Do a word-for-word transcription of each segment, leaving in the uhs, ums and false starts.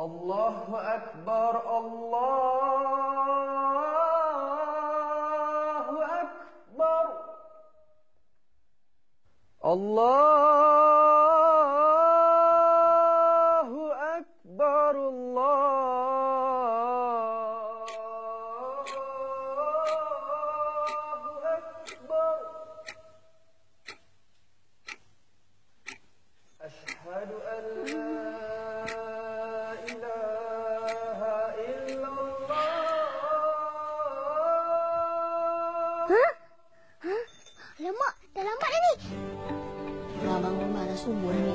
Allahu Akbar, Allahu Akbar. Allahu Akbar, Allahu Akbar. Asyhadu an la Alamak, dah lambat dah ni. Dah bangun rumah dah subuh ni.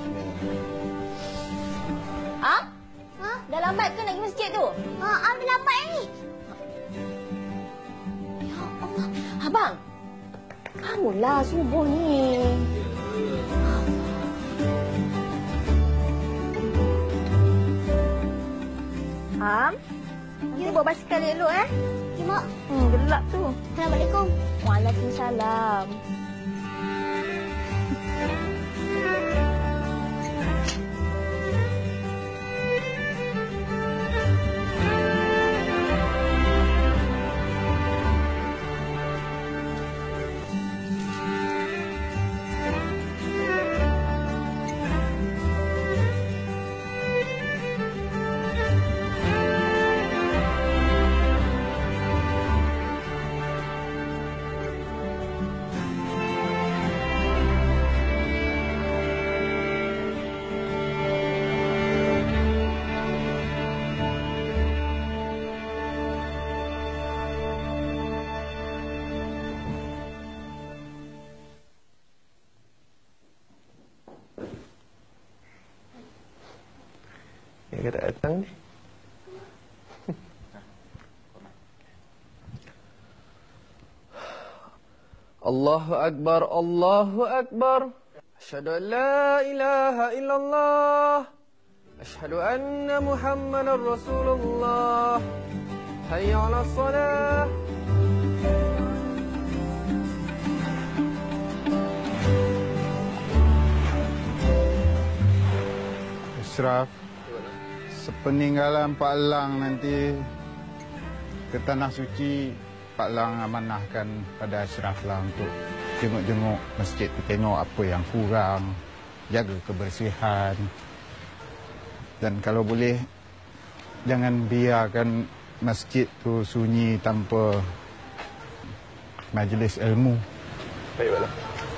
Ah? Ha? Dah lambat ke nak pergi masjid tu? Ha, Am dah lambat dah ni. Ya Allah. Abang, bangunlah subuh ni. Am, kita bawa basikal elok eh. Ya, Mak. Hmm, gelap tu. Assalamualaikum. Waalaikumsalam. Dia tak datang ni. Allahu Akbar, Allahu Akbar. Asyhadu an la ilaha illallah. Asyhadu anna Muhammadar Rasulullah. Hayya 'alas salah. Ashraf, sepeninggalan Pak Lang nanti ke Tanah Suci, Pak Lang amanahkan pada Ashraf lah untuk jenguk-jenguk masjid tu, tengok apa yang kurang, jaga kebersihan. Dan kalau boleh, jangan biarkan masjid tu sunyi tanpa majlis ilmu. Baik, Pak Lang.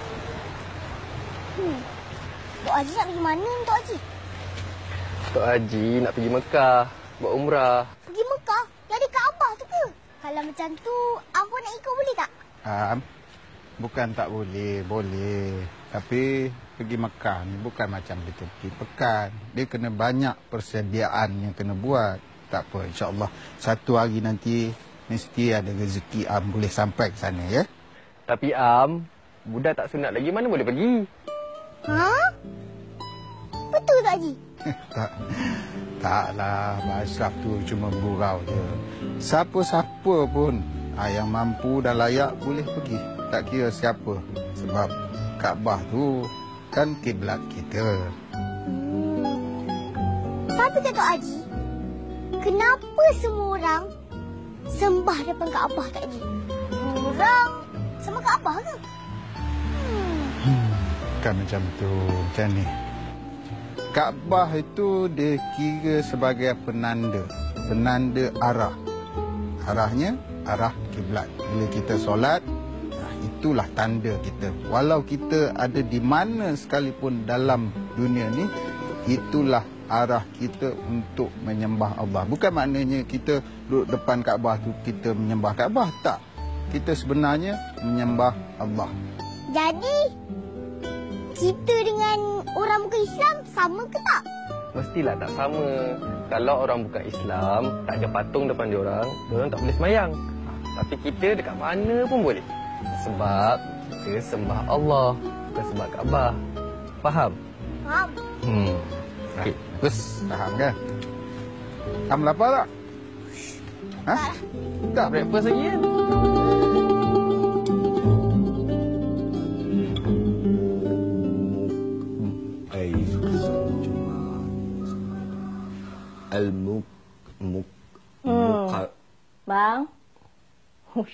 Hmm. Tok Haji nak pergi mana, Tok Haji? Tok Haji nak pergi Mekah, buat umrah. Pergi Mekah? Yang di Kaabah tu ke? Kalau macam tu, aku nak ikut boleh tak? Ah, bukan tak boleh, boleh. Tapi pergi Mekah ni bukan macam kita pergi pekan. Dia kena banyak persediaan yang kena buat. Tak apa, insya-Allah satu hari nanti mesti ada rezeki Am boleh sampai ke sana, ya. Tapi Am, budak tak sunat lagi mana boleh pergi? Ha? Betul tak, Haji? tak, taklah, Pak Ashraf tu cuma gurau je. Siapa-siapa pun ah, yang mampu dan layak boleh pergi. Tak kira siapa. Sebab Kaabah tu kan kiblat kita. Hmm. Tapi kata Haji, kenapa semua orang sembah depan Kaabah, tak, Haji? Orang sembah Kaabah ke? Hmm. Hmm, bukan macam tu. Macam ni. Kaabah itu dia kira sebagai penanda. Penanda arah. Arahnya arah kiblat. Bila kita solat, itulah tanda kita. Walau kita ada di mana sekalipun dalam dunia ni, itulah arah kita untuk menyembah Allah. Bukan maknanya kita duduk depan Kaabah tu kita menyembah Kaabah. Tak. Kita sebenarnya menyembah Allah. Jadi, kita dengan orang bukan Islam sama ke tak? Mestilah tak sama. Kalau orang bukan Islam, tak ada patung depan diorang, diorang tak boleh semayang. Tapi kita dekat mana pun boleh. Sebab kita sembah Allah, bukan sembah Kaabah. Faham? Faham. Hmm. Okey, terus. Faham kan? Am lapar tak? Ha? Tak breakfast lagi kan?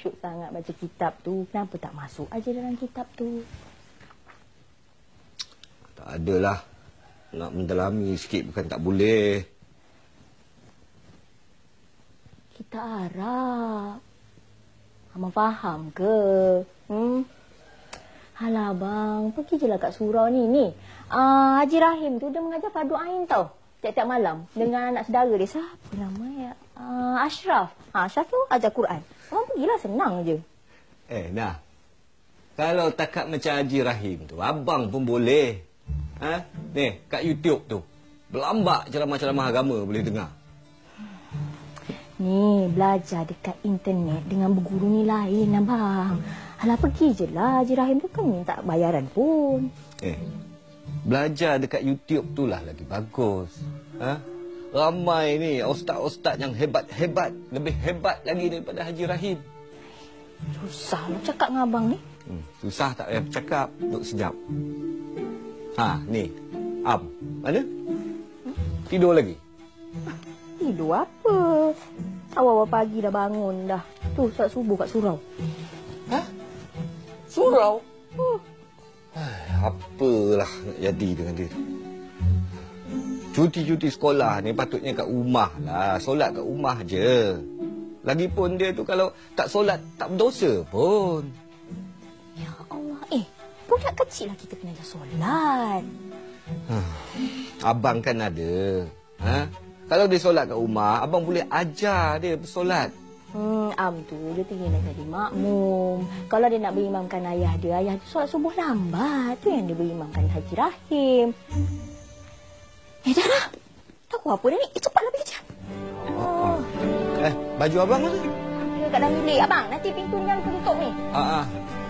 syuk sangat baca kitab tu. Kenapa tak masuk aja dalam kitab tu? Tak adalah. Nak mendalami sikit bukan tak boleh. Kita Arab. Abang faham ke? Hmm? Alah abang, pergi je lah kat surau ni. Ni, uh, Haji Rahim tu dia mengajar fardu ain tau. Tiap-tiap malam dengan anak saudara dia. Siapa nama ya? Uh, Ashraf. Ha, Ashraf tu ajar Quran. Abang pergilah, senang je. Eh, nah. Kalau takat macam Haji Rahim tu, abang pun boleh. Ha? Ni, kat YouTube tu. Berlambak ceramah-ceramah agama boleh dengar. Ni, belajar dekat internet dengan berguru ni lain, abang. Alah, pergi je lah. Haji Rahim tu kan minta bayaran pun. Eh, belajar dekat YouTube tu lah lagi bagus. Ha? Ramai ni ustaz-ustaz yang hebat-hebat. Lebih hebat lagi daripada Haji Rahim. Susah nak cakap dengan abang ni. Hmm, susah tak payah bercakap. Duduk sekejap. Ha, ni. Am, mana? Tidur lagi? Tidur apa? Awal-awal pagi dah bangun dah. Tu, saat subuh kat surau. Ha? Surau? Hmm. Apalah nak jadi dengan dia. Cuti-cuti sekolah ni patutnya kat rumah lah. Solat kat rumah je. Lagipun dia tu kalau tak solat, tak berdosa pun. Ya Allah. Eh, budak kecil lah kita kena ajar solat. Abang kan ada. Ha? Kalau dia solat kat rumah, abang boleh ajar dia bersolat. Hmm, Am tu dia tinggal nak jadi makmum. Kalau dia nak berimamkan ayah dia, ayah tu solat subuh lambat. Tu yang dia berimamkan Haji Rahim. Eh, dah lah. Tahu apa dah ni? Eh, cepatlah pergi kerja. Oh. Eh, baju abang mana? Dia kat dalam bilik. Abang, nanti pintu ni jangan tutup ni. Ah, ah.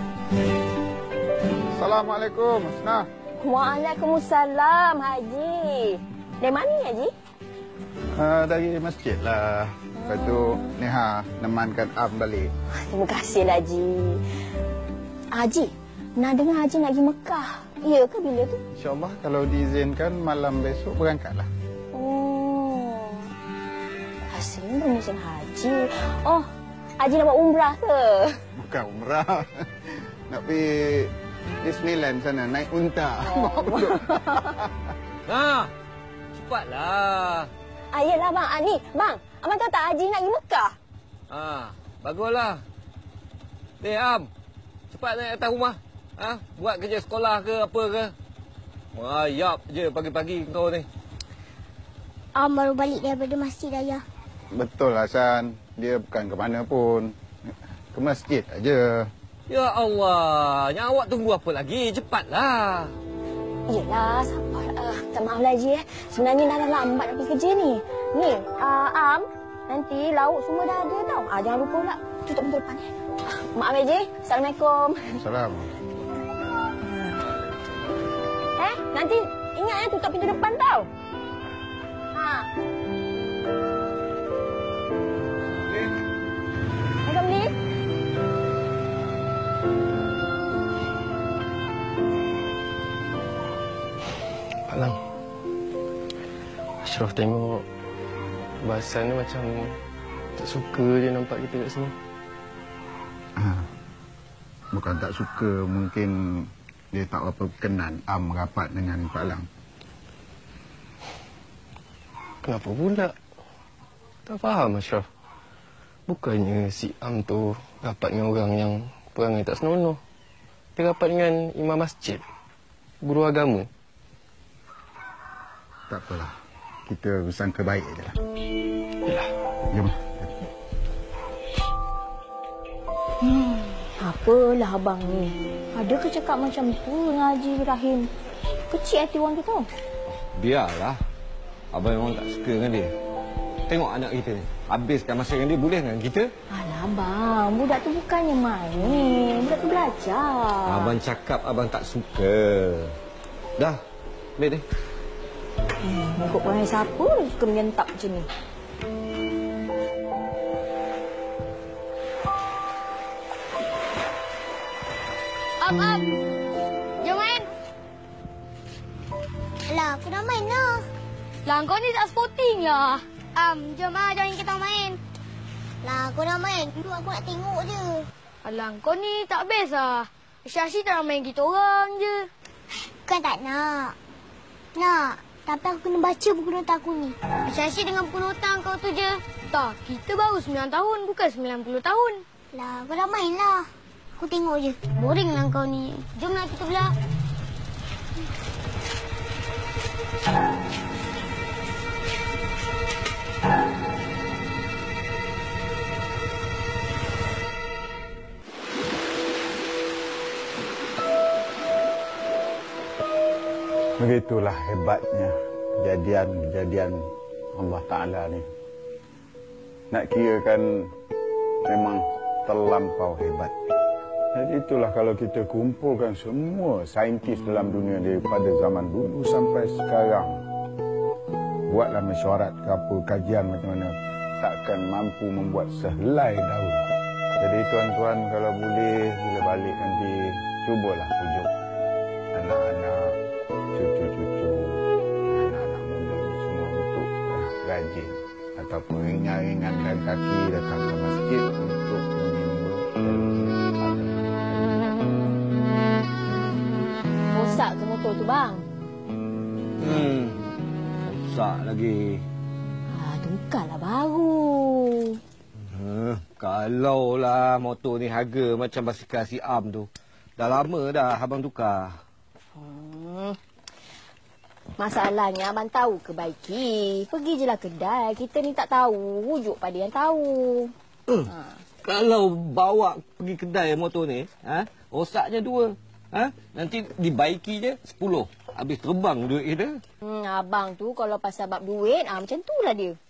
Assalamualaikum, Asnah. Waalaikumsalam, Haji. Dari mana ni, Haji? Uh, dari masjid lah. Lepas tu Neha nemankan Am balik. Terima kasih, Haji. Haji, nak dengar Haji nak pergi Mekah. Ya ke bila tu? InsyaAllah kalau diizinkan malam besok berangkatlah. Oh. Rasanya belum musim haji. Oh, Haji nak buat umrah ke? Bukan umrah. Nak pergi Disneyland sana, naik unta. Oh. Nah, cepatlah. Ah, yelah bang. Ah, ni, bang. Abang tahu tak Haji nak pergi Mekah? Ah, baguslah. Ni Am, cepat naik atas rumah. Ha? Buat kerja sekolah ke apa ke? Merayap je pagi-pagi kau ni. Am baru balik daripada masjid, Ayah. Betul Hasan. Dia bukan ke mana pun. Ke masjid aja. Ya Allah, yang awak tunggu apa lagi? Cepatlah. Yelah, sabar. Uh, tak maaf lah Haji. Eh. Sebenarnya dah lambat nak pergi kerja ni. Ni, uh, Am, nanti lauk semua dah ada tau. Ah, jangan lupa pula tutup pintu depan. Eh. Uh, maaf Haji. Assalamualaikum. Assalamualaikum. Eh, nanti ingat ya tutup pintu depan tau. Ha. Ada beli? Alang. Ashraf tengok Basan ni macam tak suka je nampak kita kat sini. Ha. Bukan tak suka, mungkin dia tak apa berkenan Am merapat dengan Pak Lang. Kenapa pula? Tak faham Ashraf. Bukannya si Am tu rapat dengan orang yang perangai tak senonoh. Dia rapat dengan imam masjid, guru agama. Tak apalah. Kita bersangka baik je lah. Yalah. Jom. Hmm, apalah abang ni. Ada ke cakap macam tu dengan Haji Rahim? Kecil hati orang tu tau. Biarlah. Abang memang tak suka dengan dia. Tengok anak kita ni. Habiskan masa dengan dia, boleh dengan kita? Alah abang, budak tu bukannya main. Budak tu belajar. Abang cakap abang tak suka. Dah, ambil dia. Hmm, ikut perangai siapa dia suka menyentak macam ni? Am, Am. Jom main. Alah, aku dah main lah. Lah, kau ni tak sporting lah. Am, jom ah, join kita main. Lah, kau nak main? Dulu aku nak tengok je. Alah, kau ni tak best lah. Asyik-asyik tak nak main kita orang je. Bukan tak nak. Nak. Tapi aku kena baca buku nota aku ni. Asyik-asyik dengan buku nota kau tu je. Tak, kita baru sembilan tahun, bukan sembilan puluh tahun. Lah, kau dah main lah. Aku tengok je. Boring lah kau ni. Jomlah kita pula. Begitulah hebatnya kejadian-kejadian Allah Ta'ala ni. Nak kira kan memang terlampau hebat. Jadi itulah kalau kita kumpulkan semua saintis dalam dunia daripada zaman dulu sampai sekarang. Buatlah mesyuarat ke apa, kajian macam mana. Takkan mampu membuat sehelai daun. Jadi tuan-tuan kalau boleh, bila balik nanti, cubalah pujuk anak-anak, cucu-cucu, anak-anak muda semua untuk rajin ataupun ringan-ringankan kaki datang ke masjid untuk menyembah. Rosak ke motor tu, bang? Hmm. Rosak lagi. Ah, tukarlah baru. Huh, kalau lah motor ni harga macam basikal si Am tu. Dah lama dah abang tukar. Hmm. Masalahnya abang tahu ke Baiki. Pergi je lah kedai. Kita ni tak tahu. Rujuk pada yang tahu. Uh, ha. Kalau bawa pergi kedai motor ni, ha, rosaknya dua. Ha? Nanti dibaiki je sepuluh. Habis terbang duit kita. Hmm, abang tu kalau pasal bab duit, ah, macam tu lah dia.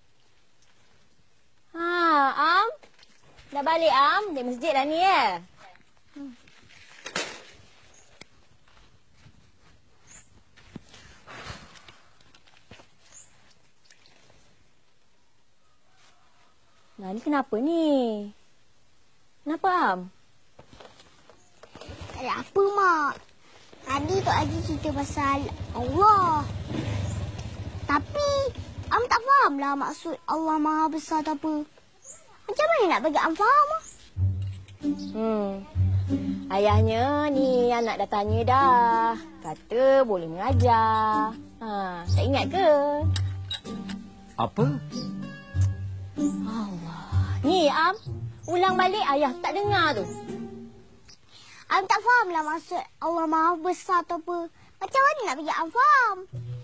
Ha, Am? Dah balik, Am? Dari masjid dah ni, eh? Hmm. Nah, ni kenapa ni? Kenapa, Am? Tak ada apa, Mak. Tadi Tok Haji cerita pasal Allah. Tapi, Am tak fahamlah maksud Allah Maha Besar atau apa. Macam mana nak bagi Am faham? Hmm. Ayahnya ni anak dah tanya dah. Kata boleh mengajar. Ha, tak ingat ke? Apa? Allah. Ni, Am. Ulang balik ayah tak dengar tu. Am tak fahamlah maksud Allah Maha Besar atau apa. Macam mana nak bagi Am faham?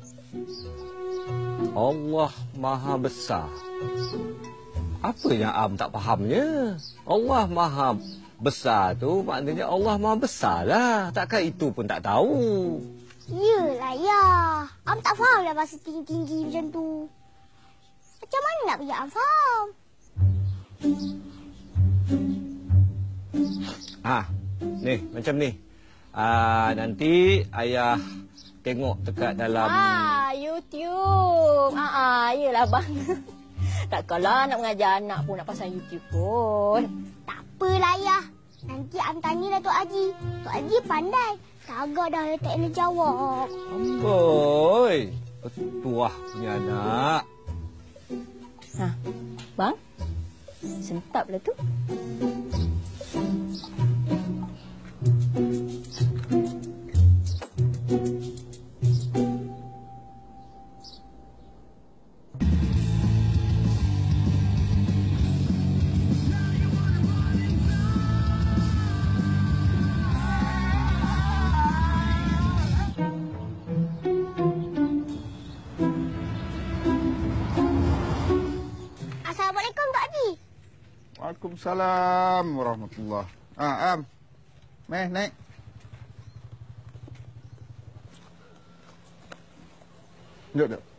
Allah Maha Besar. Apa yang Am tak fahamnya? Allah Maha Besar tu maknanya Allah Maha Besar lah. Takkan itu pun tak tahu. Yelah, ya. Am tak fahamlah bahasa tinggi-tinggi macam tu. Macam mana nak bagi Am faham? Ah, ni macam ni. Ah, nanti ayah tengok dekat dalam Ah, YouTube. Ah, ah, yelah bang. Takkanlah nak mengajar anak pun nak pasang YouTube pun. Tak apalah, Ayah. Nanti Am tanyalah Tok Haji. Tok Haji pandai. Kagak dah tak nak jawab. Amboi, petuah punya anak. Ha, bang. Sentaplah tu. Assalamualaikum, Tok Haji. Waalaikumsalam warahmatullahi. Ah, Am. Meh, naik. Duduk, duduk.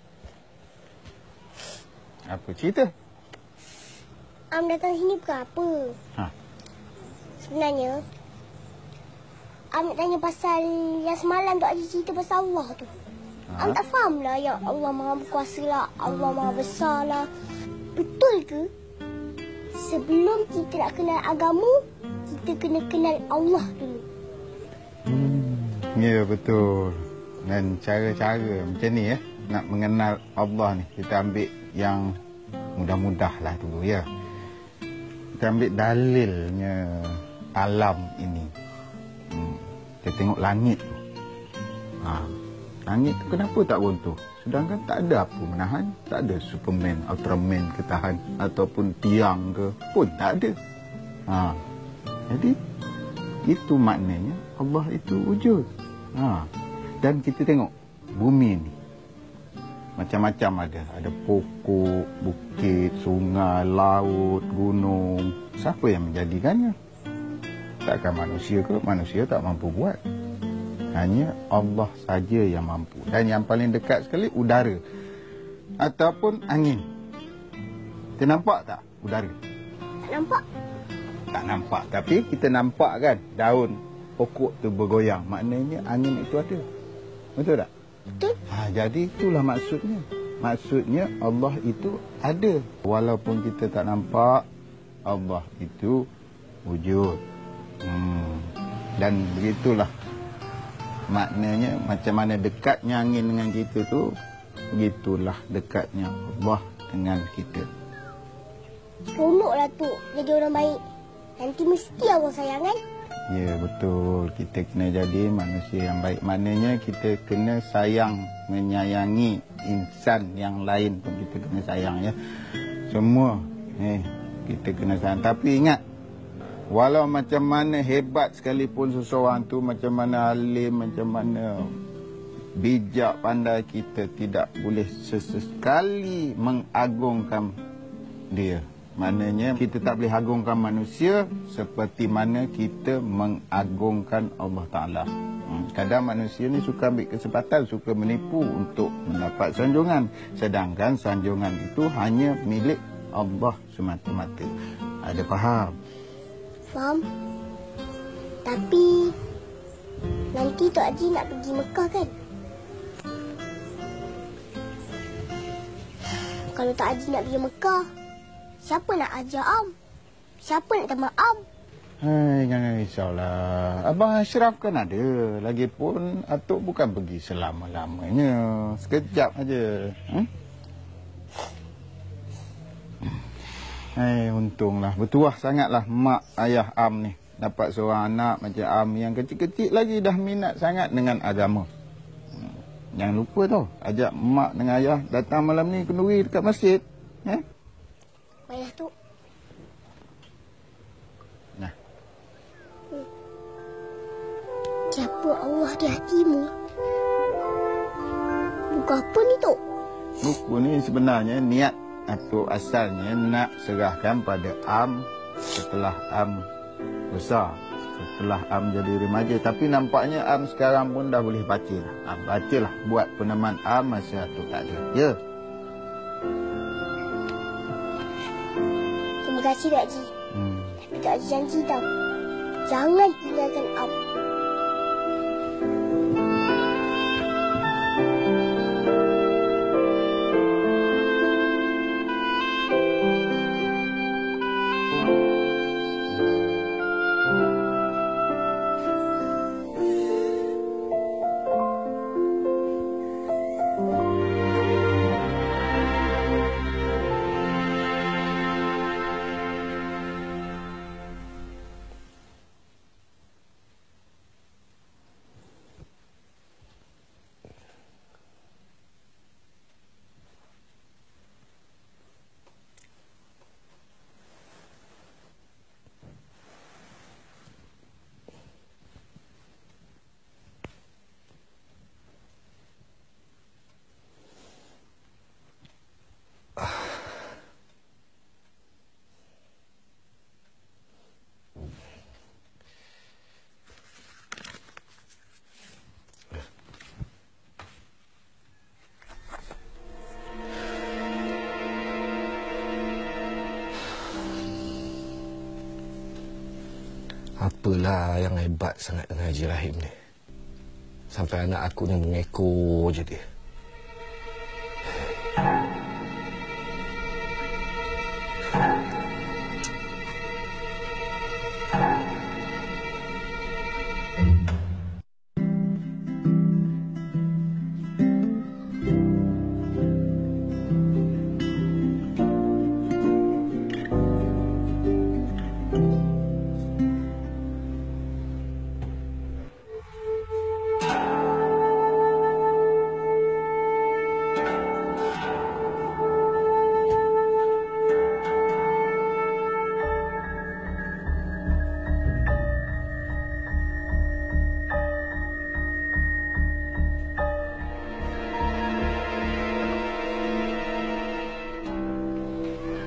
Apa cerita? Am datang sini bukan apa. Ha. Sebenarnya, Am nak tanya pasal yang semalam Tok Haji cerita pasal Allah tu. Ha? Am tak faham lah yang Allah Maha Berkuasa lah, Allah Maha Besar lah. Betul ke? Sebelum kita nak kenal agama, kita kena kenal Allah dulu. Hmm, ya, betul. Dan cara-cara macam ni ya, nak mengenal Allah ni, kita ambil yang mudah-mudah lah dulu ya. kita ambil dalilnya alam ini. Hmm. Kita tengok langit tu. Ha. Langit tu kenapa tak runtuh? Sedangkan tak ada apa menahan. Tak ada Superman, Ultraman ke tahan. Ataupun tiang ke pun tak ada. Ha. Jadi itu maknanya Allah itu wujud. Ha. Dan kita tengok bumi ni macam-macam ada. Ada pokok, bukit, sungai, laut, gunung. Siapa yang menjadikannya? Takkan manusia ke? Manusia tak mampu buat. Hanya Allah saja yang mampu. Dan yang paling dekat sekali udara ataupun angin. Kita nampak tak udara? Tak nampak. Tak nampak. Tapi kita nampak kan daun pokok tu bergoyang. Maknanya angin itu ada. Betul tak? Betul. Ha, jadi itulah maksudnya. Maksudnya Allah itu ada. Walaupun kita tak nampak, Allah itu wujud. Hmm. Dan begitulah. Maknanya macam mana dekatnya angin dengan kita tu, begitulah dekatnya Allah dengan kita. Seronoklah tu jadi orang baik. Nanti mesti Allah sayang kan? Ya, betul. Kita kena jadi manusia yang baik. Maknanya kita kena sayang, menyayangi insan yang lain pun kita kena sayang ya. Semua eh, kita kena sayang. Tapi ingat, walau macam mana hebat sekalipun seseorang tu, macam mana alim, macam mana bijak, pandai, kita tidak boleh sesekali mengagungkan dia. Maknanya kita tak boleh agungkan manusia seperti mana kita mengagungkan Allah Ta'ala. Hmm. Kadang manusia ni suka ambil kesempatan, suka menipu untuk mendapat sanjungan. Sedangkan sanjungan itu hanya milik Allah semata-mata. Ada faham? Faham. Tapi nanti Tok Haji nak pergi Mekah kan? Kalau Tok Haji nak pergi Mekah, siapa nak ajar Am? Siapa nak tambah Am? Hai, jangan risaulah. Abang Ashraf kan ada. Lagipun Atuk bukan pergi selama-lamanya. Sekejap aja. Hmm? Hai, untunglah. Bertuah sangatlah mak ayah Am ni. Dapat seorang anak macam Am yang kecil-kecil lagi dah minat sangat dengan agama. Hmm. Jangan lupa tau. Ajak mak dengan ayah datang malam ni kenduri dekat masjid. Eh? Baiklah tu. Nah. Hmm. Siapa Allah di hatimu? Buku apa ni Tok? Buku ni sebenarnya niat atau asalnya nak serahkan pada Am setelah Am besar, setelah Am jadi remaja. Tapi nampaknya Am sekarang pun dah boleh baca lah. Am bacalah buat peneman Am masa Atuk tak ada. Ya. Terima kasih Tok Haji. Hmm. Tapi Tok Haji janji tau, jangan tinggalkan Am. Apalah yang hebat sangat dengan Haji Rahim ni. Sampai anak aku ni mengekor je dia.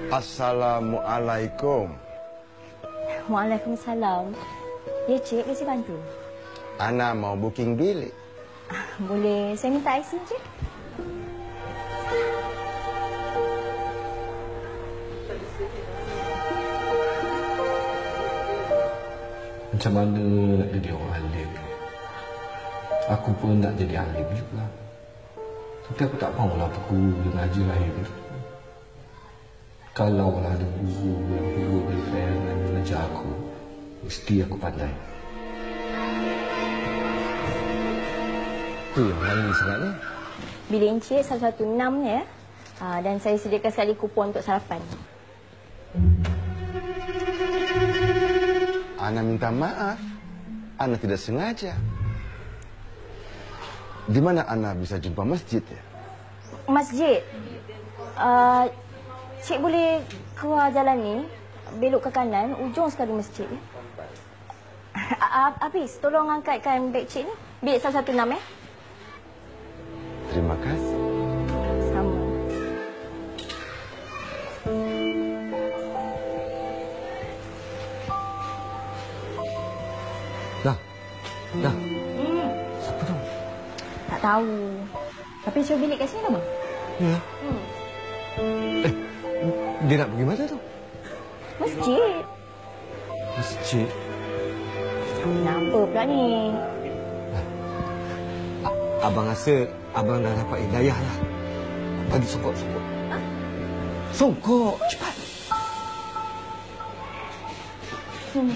Assalamualaikum. Waalaikumsalam. Ya, Cik, boleh saya bantu? Ana mau booking bilik. Boleh saya minta I C, Cik? Macam mana nak jadi orang alim? Aku pun nak jadi alim juga. Tapi aku tak mahulah berguru dengan Haji Rahim tu. Kalaulah ada guru yang guru berikan dan mengajar aku, mesti aku pandai. Tu yang mana sangat ni? Bilik Encik satu satu enam ya. Ha, dan saya sediakan sekali kupon untuk sarapan. Ana minta maaf. Ana tidak sengaja. Di mana Ana bisa jumpa masjid ya? Masjid? Uh, Cik boleh keluar jalan ni, belok ke kanan, ujung sekali masjid. Habis, tolong angkatkan beg Cik ni. Bilik satu satu enam ya. Terima kasih. Sama. Dah. Dah. Hmm. Siapa tu? Tak tahu. Tapi show bilik kat sini dah, bang? Ya. Hmm. Eh, dia nak pergi mana tu? Masjid. Masjid. Kenapa pula ni? Abang rasa abang dah dapat hidayah lah. Bagi songkok-songkok. Songkok, cepat. Hmm.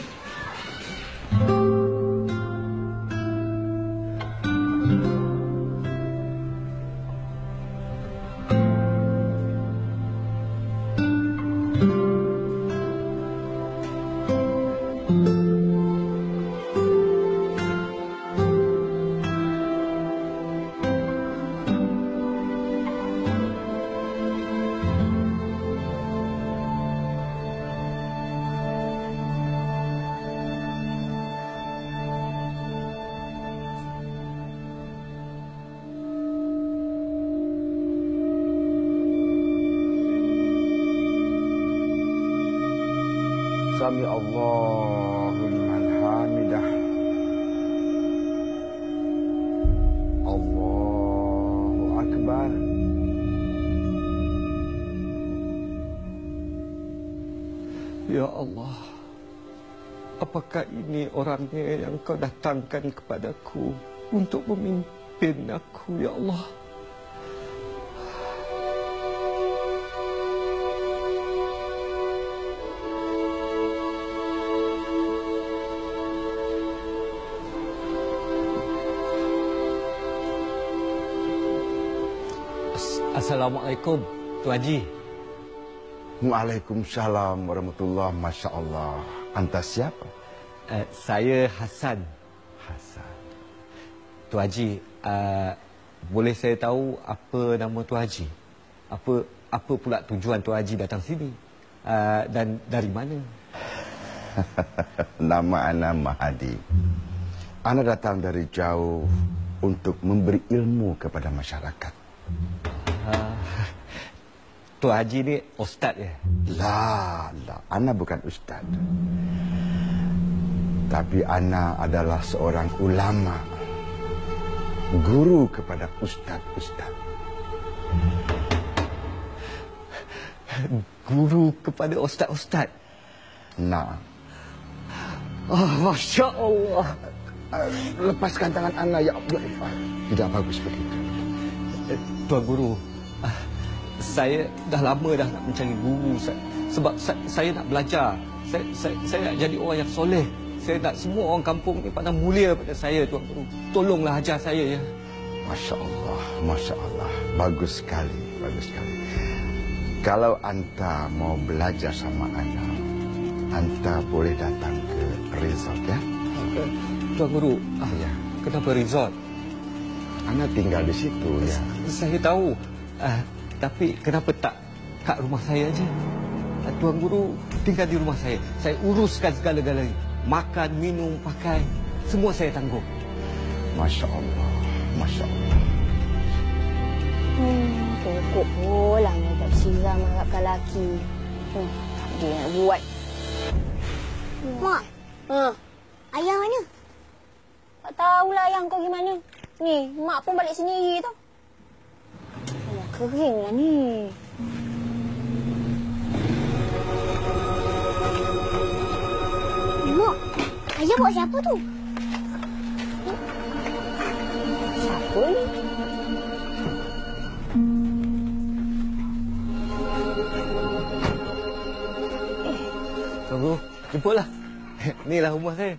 Sami Allahu liman hamidah. Allahu Akbar. Ya Allah, apakah ini orangnya yang kau datangkan kepadaku untuk memimpin aku, ya Allah? Assalamualaikum, Tuan Haji. Waalaikumsalam warahmatullahi. Masya Allah. Anta siapa? Uh, saya Hasan. Hasan. Tuan Haji, uh, boleh saya tahu apa nama Tuan Haji? Apa apa pula tujuan Tuan Haji datang sini? Uh, dan dari mana? Nama Ana Mahadi. Ana datang dari jauh untuk memberi ilmu kepada masyarakat. Uh, Tuan Haji ni ustaz ya? La, la. Ana bukan ustaz. Tapi Ana adalah seorang ulama. Guru kepada ustaz-ustaz. Guru kepada ustaz-ustaz? Nah. Oh, Masya Allah. Lepaskan tangan Ana, ya Allah. Tidak bagus begitu. Tuan Guru, saya dah lama dah nak mencari guru. Sebab saya nak belajar. Saya, saya, saya nak jadi orang yang soleh. Saya nak semua orang kampung ni pandang mulia pada saya, Tuan Guru. Tolonglah ajar saya, ya. Masya Allah, Masya Allah. Bagus sekali, bagus sekali. Kalau anta mau belajar sama Ana, anta boleh datang ke resort, ya? Tuan Guru, ah, ya. Kenapa resort? Ana tinggal di situ, ya. Saya tahu. Uh, tapi kenapa tak kat rumah saya aja? Uh, Tuan Guru tinggal di rumah saya. Saya uruskan segala-galanya. Makan, minum, pakai. Semua saya tanggung. Masya Allah. Masya Allah. Hmm, cukup pula tak bersiram harapkan lelaki. Hmm, dia nak buat. Mak, Ha, ayah mana? tak tahulah ayah kau gimana. Ni, mak pun balik sendiri tau. Oh, kering lah ni. Mak, ayah bawa siapa tu? Siapa ni? Tunggu, jemputlah. Inilah rumah saya.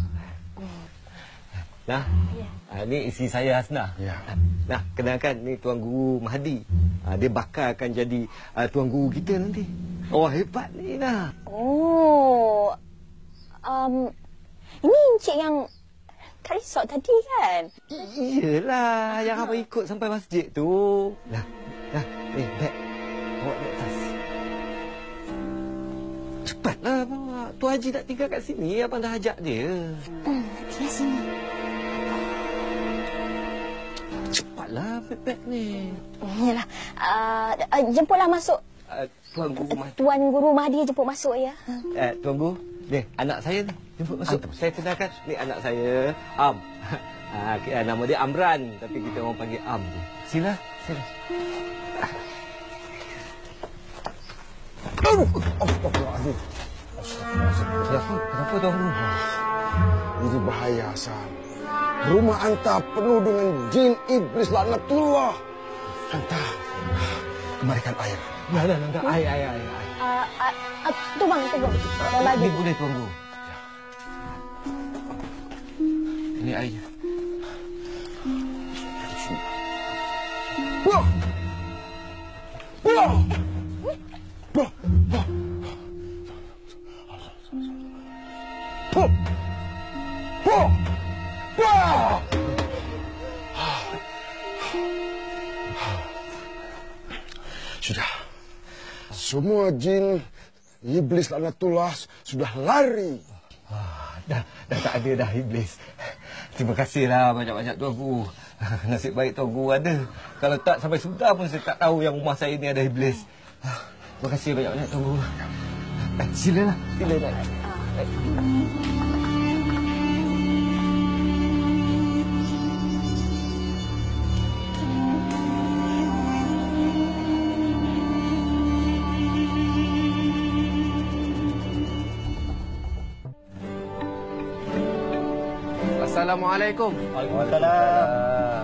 Nah, ah, ni isteri saya Hasnah. Ya. Nah, kenalkan ni Tuan Guru Mahdi. Ah, dia bakal akan jadi ah, Tuan Guru kita nanti. Oh, hebat ni nah. Oh, um, ini encik yang kat resort tadi kan? Iyalah, yang abang ikut sampai masjid tu. Nah, nah, ni beg. Bawa di atas. Cepatlah bawa. Tuan Haji nak tinggal kat sini, abang dah ajak dia. Hmm, tinggal sini. Cepatlah beg-beg ni. Yalah, uh, uh, jemputlah masuk. Uh, Tuan Guru Mahdi. Tuan Guru Mahdi jemput masuk ya. Eh, Tuan Guru, ni anak saya ni. Jemput masuk. Antum. Saya kenalkan, ni anak saya, Am. Ah, nama dia Amran, tapi kita orang panggil Am je. Sila, sila. Astagfirullahaladzim. Kenapa? Kenapa Tuan Guru? Ini bahaya, Hasan. Rumah anta penuh dengan jin iblis laknatullah. Anta, kemarikan air. Dah, dah, dah. Air, air, air. air. Uh, uh, uh, tu bang, tu bang. Ada lagi. Ini boleh Tuan Guru. Ini air. Wah! Wah! Wah! Wah! Wah! Wah! Wah! Sudah. Semua jin iblis laknatullah sudah lari. Ah, dah, dah tak ada dah iblis. Terima kasihlah banyak-banyak Tuan Guru. Nasib baik Tuan Guru ada. Kalau tak sampai sudah pun saya tak tahu yang rumah saya ni ada iblis. Terima kasih banyak-banyak Tuan Guru. Eh, silalah. Sila nak. Assalamualaikum. Waalaikumsalam.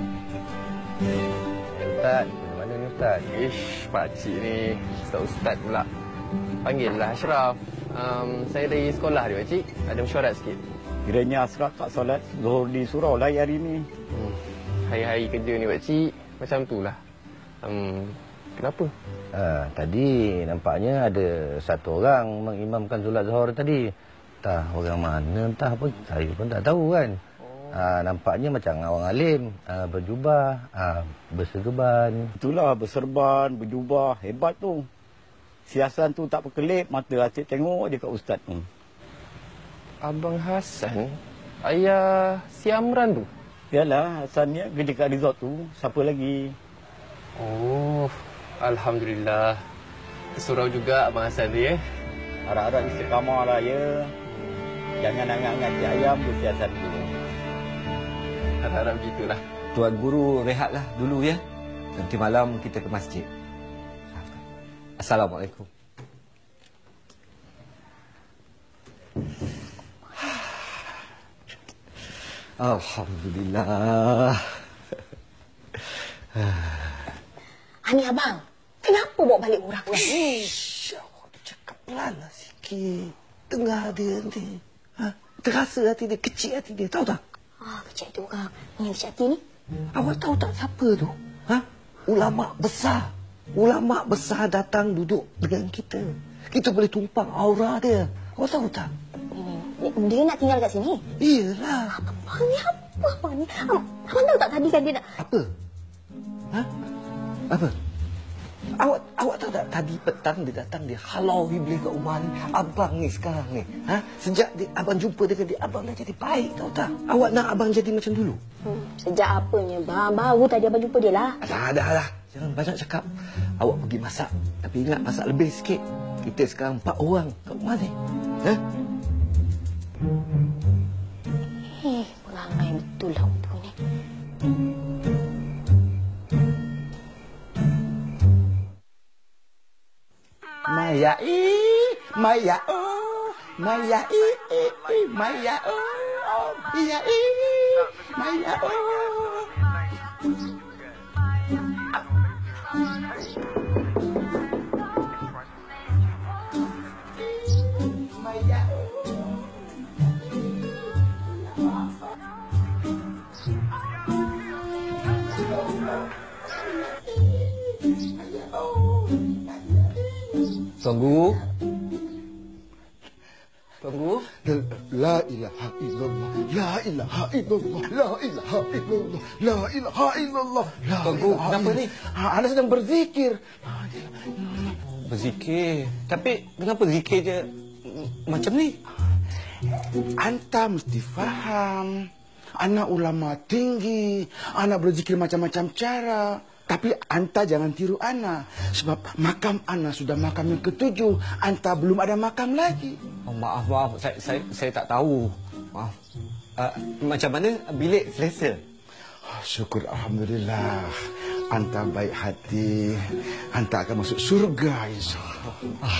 Ustaz, mana ni Ustaz? Ish, pakcik ni. Ustaz-ustaz pula. Panggillah Ashraf. Um, saya dari sekolah dia, pakcik. Ada mesyuarat sikit. Kiranya Ashraf tak solat zuhur di surau lah hari ini. Hmm. Hari-hari kerja ni, pakcik. Macam tu lah. Um, kenapa? Ha, tadi nampaknya ada satu orang mengimamkan solat zuhur tadi. Entah orang mana, entah apa. Saya pun tak tahu kan. Oh. Ha, nampaknya macam orang alim. Ha, berjubah, ha, berserban. Itulah berserban, berjubah. Hebat tu. Si Hasan tu tak berkelip. Mata asyik tengok je kat ustaz tu. Abang Hasan? Ayah si Amran tu? Yalah, Hasan ni kerja kat resort tu. Siapa lagi? Oh, Alhamdulillah. Surau juga Abang Hasan tu, ya? Harap-harap istiqamah lah ya. Jangan angat-angat cik ayam ke si Hasan tu. Harap-harap begitulah. Tuan Guru rehatlah dulu ya. Nanti malam kita ke masjid. Assalamualaikum. Alhamdulillah. Ani abang, kenapa bawa balik orang ni? Shh, awak tu cakap pelanlah sikit. Dengar dia nanti. Ha? Terasa hati dia, kecil hati dia, tahu tak? Ah, kecil tu orang. Ni kecil hati ni. Awak tahu tak siapa tu? Ha? Ulama besar. Ulama besar datang duduk dengan kita. Kita boleh tumpang aura dia. Awak tahu tak? Ni, ni, dia nak tinggal kat sini? Iyalah. Abang ni apa abang ni? Abang, abang tahu tak tadi kan dia nak... Apa? Ha? Apa? Awak awak tahu tak tadi petang dia datang dia halau iblis kat rumah ni. Abang ni sekarang ni. Ha? Sejak dia, abang jumpa dengan dia, abang dah jadi baik, tahu tak? Awak nak abang jadi macam dulu? Hmm, sejak apanya bang? Baru tadi abang jumpa dia lah. Dah, dah lah. Jangan banyak cakap. Awak pergi masak. Tapi ingat masak lebih sikit. Kita sekarang empat orang. Kau mana? Ha? Eh, perangai betul lah untuk ni. Maya ih, Maya oh, Maya ih, ih, ih, Maya oh, Maya ih, Maya oh. Maya Tuan Guru. Tuan Guru. La ilaha illallah, la ilaha illallah, la ilaha illallah, la ilaha illallah. Tuan Guru, kenapa ni? Ha, anda sedang berzikir. Berzikir. Tapi kenapa zikir je macam ni? Anta mesti faham. Anak ulama tinggi, anak berzikir macam-macam cara. Tapi anta jangan tiru ana. Sebab makam ana sudah makam yang ketujuh. Anta belum ada makam lagi. Oh, maaf, maaf. Saya, saya, saya tak tahu. Maaf. Uh, macam mana bilik selesa? Oh, syukur Alhamdulillah. Anta baik hati. Anta akan masuk surga, insyaAllah.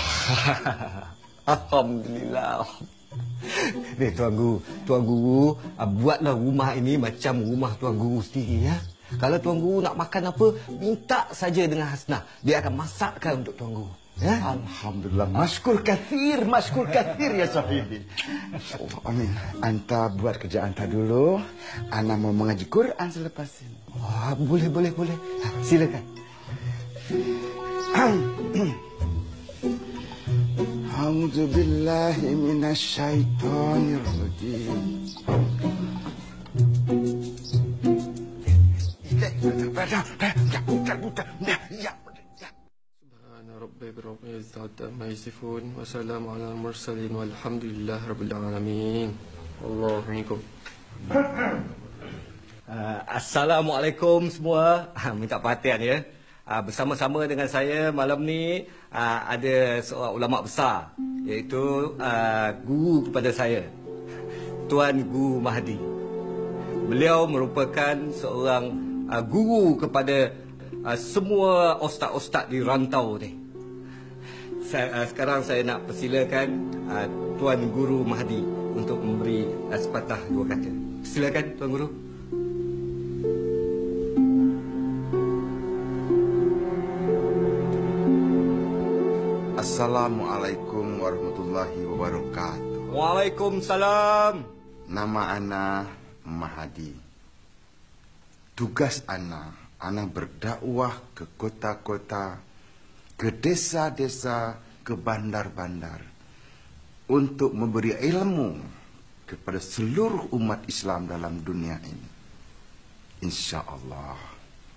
Alhamdulillah. Ni Tuan Guru. Tuan Guru, uh, buatlah rumah ini macam rumah Tuan Guru sendiri, ya. Kalau Tuan Guru nak makan apa, minta saja dengan Hasnah. Dia akan masakkan untuk Tuan Guru. Ya? Alhamdulillah. Maskur kathir, maskur kathir ya sahibi. InsyaAllah. Amin. Anta buat kerja anta dulu. Ana mau mengaji Quran selepas ini. Wah, boleh, boleh, boleh. Silakan. A'udzu billahi minasyaitonir rajim. Subhana rabbika rabbil izzati amma yasifun wa salamun alal mursalin walhamdulillahi rabbil alamin. Allahu Uh, Assalamualaikum semua. Uh, minta perhatian ya. Uh, bersama-sama dengan saya malam ni uh, ada seorang ulama besar, iaitu uh, guru kepada saya, Tuan Guru Mahdi. Beliau merupakan seorang uh, guru kepada uh, semua ustaz-ustaz di rantau ni. Saya, uh, sekarang saya nak persilakan uh, Tuan Guru Mahdi untuk memberi uh, sepatah dua kata. Silakan Tuan Guru. Assalamualaikum warahmatullahi wabarakatuh. Waalaikumsalam. Nama ana Mahdi. Tugas ana, ana berdakwah ke kota-kota, ke desa-desa, ke bandar-bandar untuk memberi ilmu kepada seluruh umat Islam dalam dunia ini. InsyaAllah.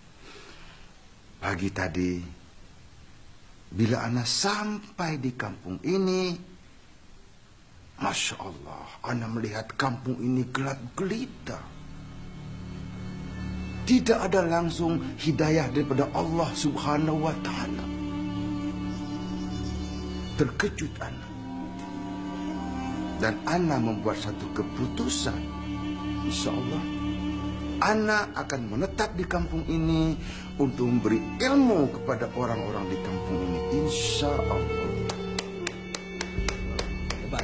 Pagi tadi, bila ana sampai di kampung ini, Masya Allah, ana melihat kampung ini gelap gelita. Tidak ada langsung hidayah daripada Allah Subhanahu wa Ta'ala. Terkejut ana. Dan ana membuat satu keputusan. Insya Allah, ana akan menetap di kampung ini untuk memberi ilmu kepada orang-orang di kampung ini. Insya Allah. Hebat.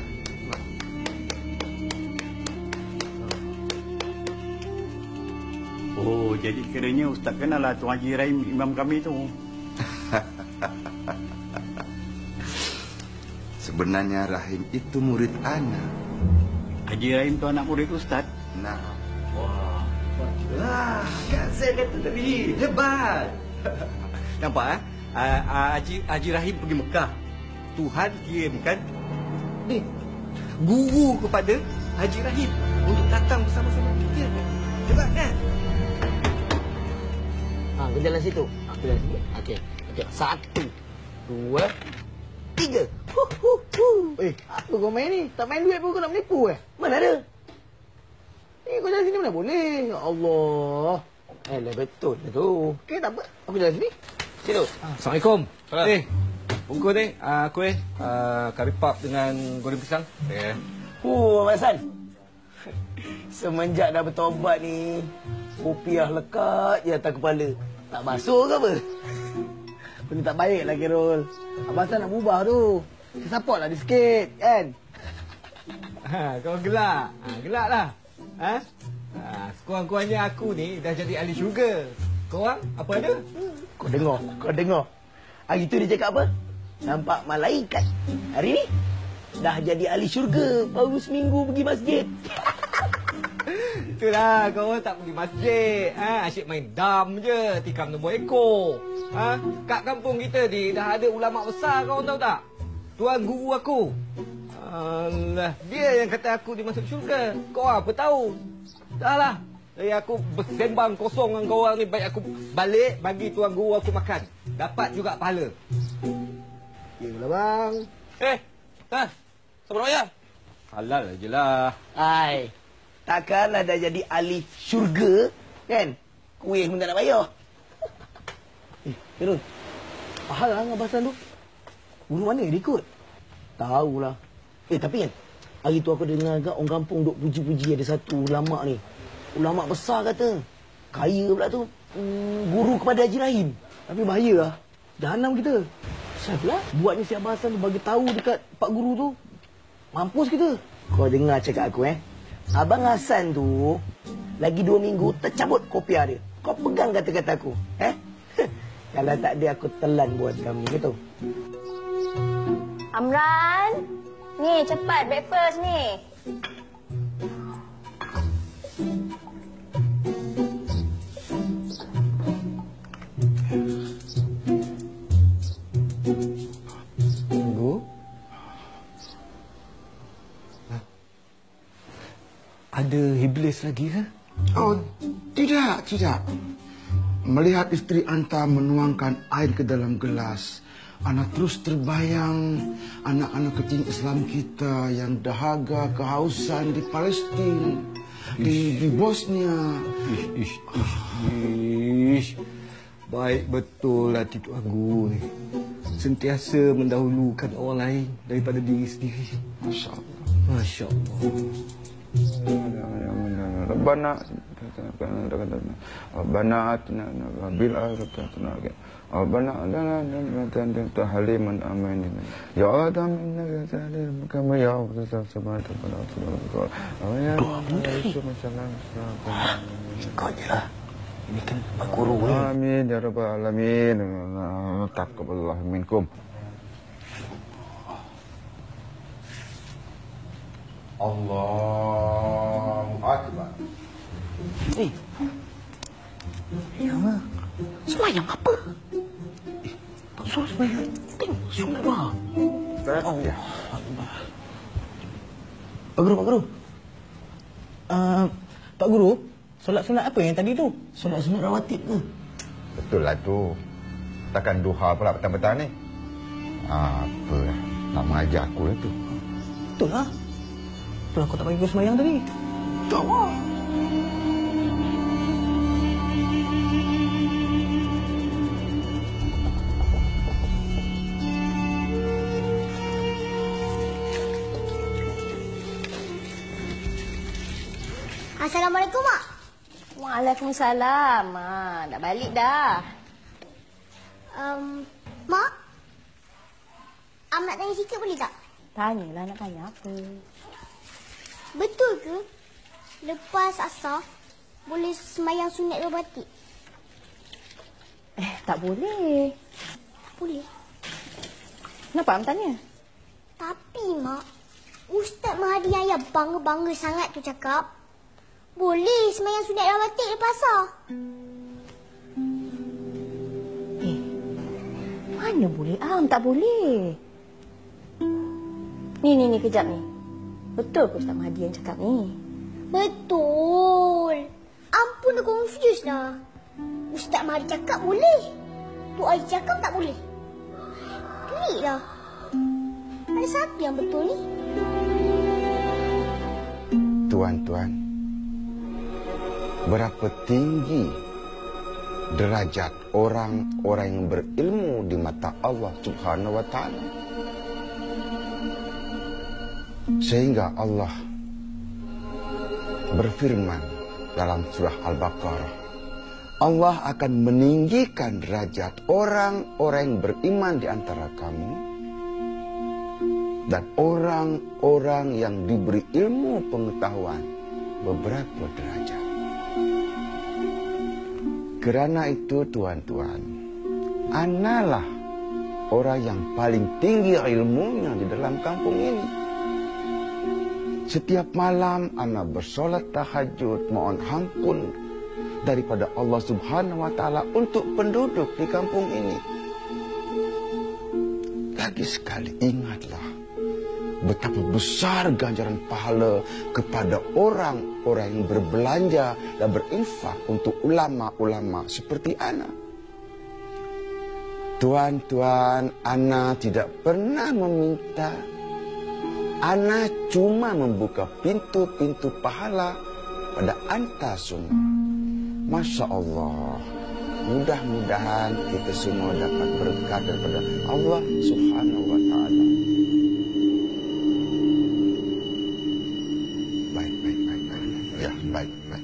Oh, jadi kiranya Ustaz kenal lah Tuan Haji Rahim, imam kami tu. Sebenarnya Rahim itu murid ana. Haji Rahim tu anak murid Ustaz. Nah. Wah. Lah, kan saya kata tadi, hebat. Nampak eh? Uh, uh, Haji, Haji Rahim pergi Mekah. Tuhan kirimkan ni guru kepada Haji Rahim untuk datang bersama-sama kita. Hebat kan? Ha, ke jalan situ. Ha, ke jalan situ. Okey. Okey. Satu, dua, tiga. Huh, huh, huh. Eh, apa kau main ni? Tak main duit pun kau nak menipu eh? Mana ada? Eh, kau jalan sini mana boleh? Ya Allah. Eh, lah betul lah tu. Okey, tak apa. Aku jalan sini. Situ. Assalamualaikum. Salam. Eh, bungkus ni, uh, kuih, uh, kari pap dengan goreng pisang. Okay. Oh, Abang Hassan. Semenjak dah bertobat ni, kopiah lekat je atas kepala. Tak masuk ke apa? Benda tak baik lah, Khairul. Abang Hassan nak berubah tu. Support lah dia sikit, kan? Ha, kau gelak. Ha, gelak lah. Ha? Ha, sekurang-kurangnya aku ni dah jadi ahli syurga. Korang, apa ada? Kau dengar, kau dengar. Hari tu dia cakap apa? Nampak malaikat. Hari ni, dah jadi ahli syurga. Baru seminggu pergi masjid. Itulah, korang tak pergi masjid. Ha, asyik main dam je. Tikam nombor ekor. Ha? Kat kampung kita ni dah ada ulama besar, korang tahu tak? Tuan guru aku. Alah, dia yang kata aku dimasuk syurga. Kau apa tahu? Dah lah. Dari aku bersembang kosong dengan korang ni, baik aku balik bagi tuan guru aku makan. Dapat juga pahala. Yalah bang. Eh, Tan. Sabar bayar. Halal je lah. Hai. Takkanlah dah jadi ahli syurga, kan? Kuih pun tak nak bayar. Eh, Khairul. Mahal lah dengan Abang Hassan tu. Guru mana dia ikut? Tahulah. Eh, tapi kan, hari tu aku dengar agak orang kampung duk puji-puji ada satu ulama' ni. Ulama' besar kata. Kaya pula tu. Hmm, guru kepada Haji Rahim. Tapi bahaya lah. Jahanam kita. Kenapa pula? Buatnya si Abang Hassan tu bagi tahu dekat Pak Guru tu. Mampus kita. Kau dengar cakap aku, eh. Abang Hassan tu, lagi dua minggu tercabut kopiah dia. Kau pegang kata-kata aku. Eh? Kalau tak ada, aku telan buat kamu. Gitu. Amran, ni cepat breakfast ni. Tunggu. Ada iblis lagi ke? Oh, tidak, tidak. Melihat isteri anta menuangkan air ke dalam gelas, anak terus terbayang anak-anak kecil Islam kita yang dahaga kehausan di Palestin, di, di Bosnia. Ish, ish, ish, ish. Baik betul lah Titu Agu ni. Sentiasa mendahulukan orang lain daripada diri sendiri. Masya Allah. Masya Allah. Rabbana Rabbana atina bil akhirati Rabbana lana haliman amin. Ya Adam innaka salim kama ya samawati wal ardi. Kau je lah. Ini kan Pak Guru ni. Amin ya rabbal alamin. Taqabbalallahu minkum. Allahu Akbar. Eh. Ya, Ma. Semayang apa? Eh, tak suruh semayang. Tengok, sunat doa. Allah Akbar. Pak Guru, Pak Guru. Uh, Pak Guru, solat-solat apa yang tadi tu? Solat-solat rawatib ke? Betul lah tu. Takkan duha pula petang-petang ni. Apa lah. Tak mengajar aku lah tu. Betul lah. Betul aku tak bagi kau semayang tadi. Tak lah. Assalamualaikum, Mak. Waalaikumsalam. Ha, dah balik dah. Um, Mak, Am nak tanya sikit boleh tak? Tanyalah nak tanya apa. Betul ke lepas asar boleh semayang sunat rawatib? Eh, tak boleh. Tak boleh. Kenapa Am tanya? Tapi, Mak, Ustaz Mahdi yang bangga-bangga sangat tu cakap boleh semayang sunat rawatib lepas asar. Eh, mana boleh Am? Tak boleh. Ni, ni, ni, kejap ni. Betul ke Ustaz Mahdi yang cakap ni? Betul. Ampun dah confused dah. Ustaz Mahdi cakap boleh. Tu Aziz cakap tak boleh. Pelik lah. Ada satu yang betul ni. Tuan-tuan, berapa tinggi derajat orang-orang yang berilmu di mata Allah Subhanahu wa taala. Sehingga Allah berfirman dalam surah Al-Baqarah, Allah akan meninggikan derajat orang-orang yang beriman di antara kamu dan orang-orang yang diberi ilmu pengetahuan beberapa derajat. Kerana itu tuan-tuan, analah orang yang paling tinggi ilmunya di dalam kampung ini. Setiap malam ana bersolat tahajud mohon ampun daripada Allah Subhanahu wa taala untuk penduduk di kampung ini. Lagi sekali ingatlah betapa besar ganjaran pahala kepada orang-orang yang berbelanja dan berinfak untuk ulama-ulama seperti ana. Tuan-tuan, ana tidak pernah meminta. Ana cuma membuka pintu-pintu pahala pada anta semua. Masya Allah. Mudah-mudahan kita semua dapat berkat daripada Allah Subhanahu wa taala. Baik, baik, baik, baik. Ya, baik, baik.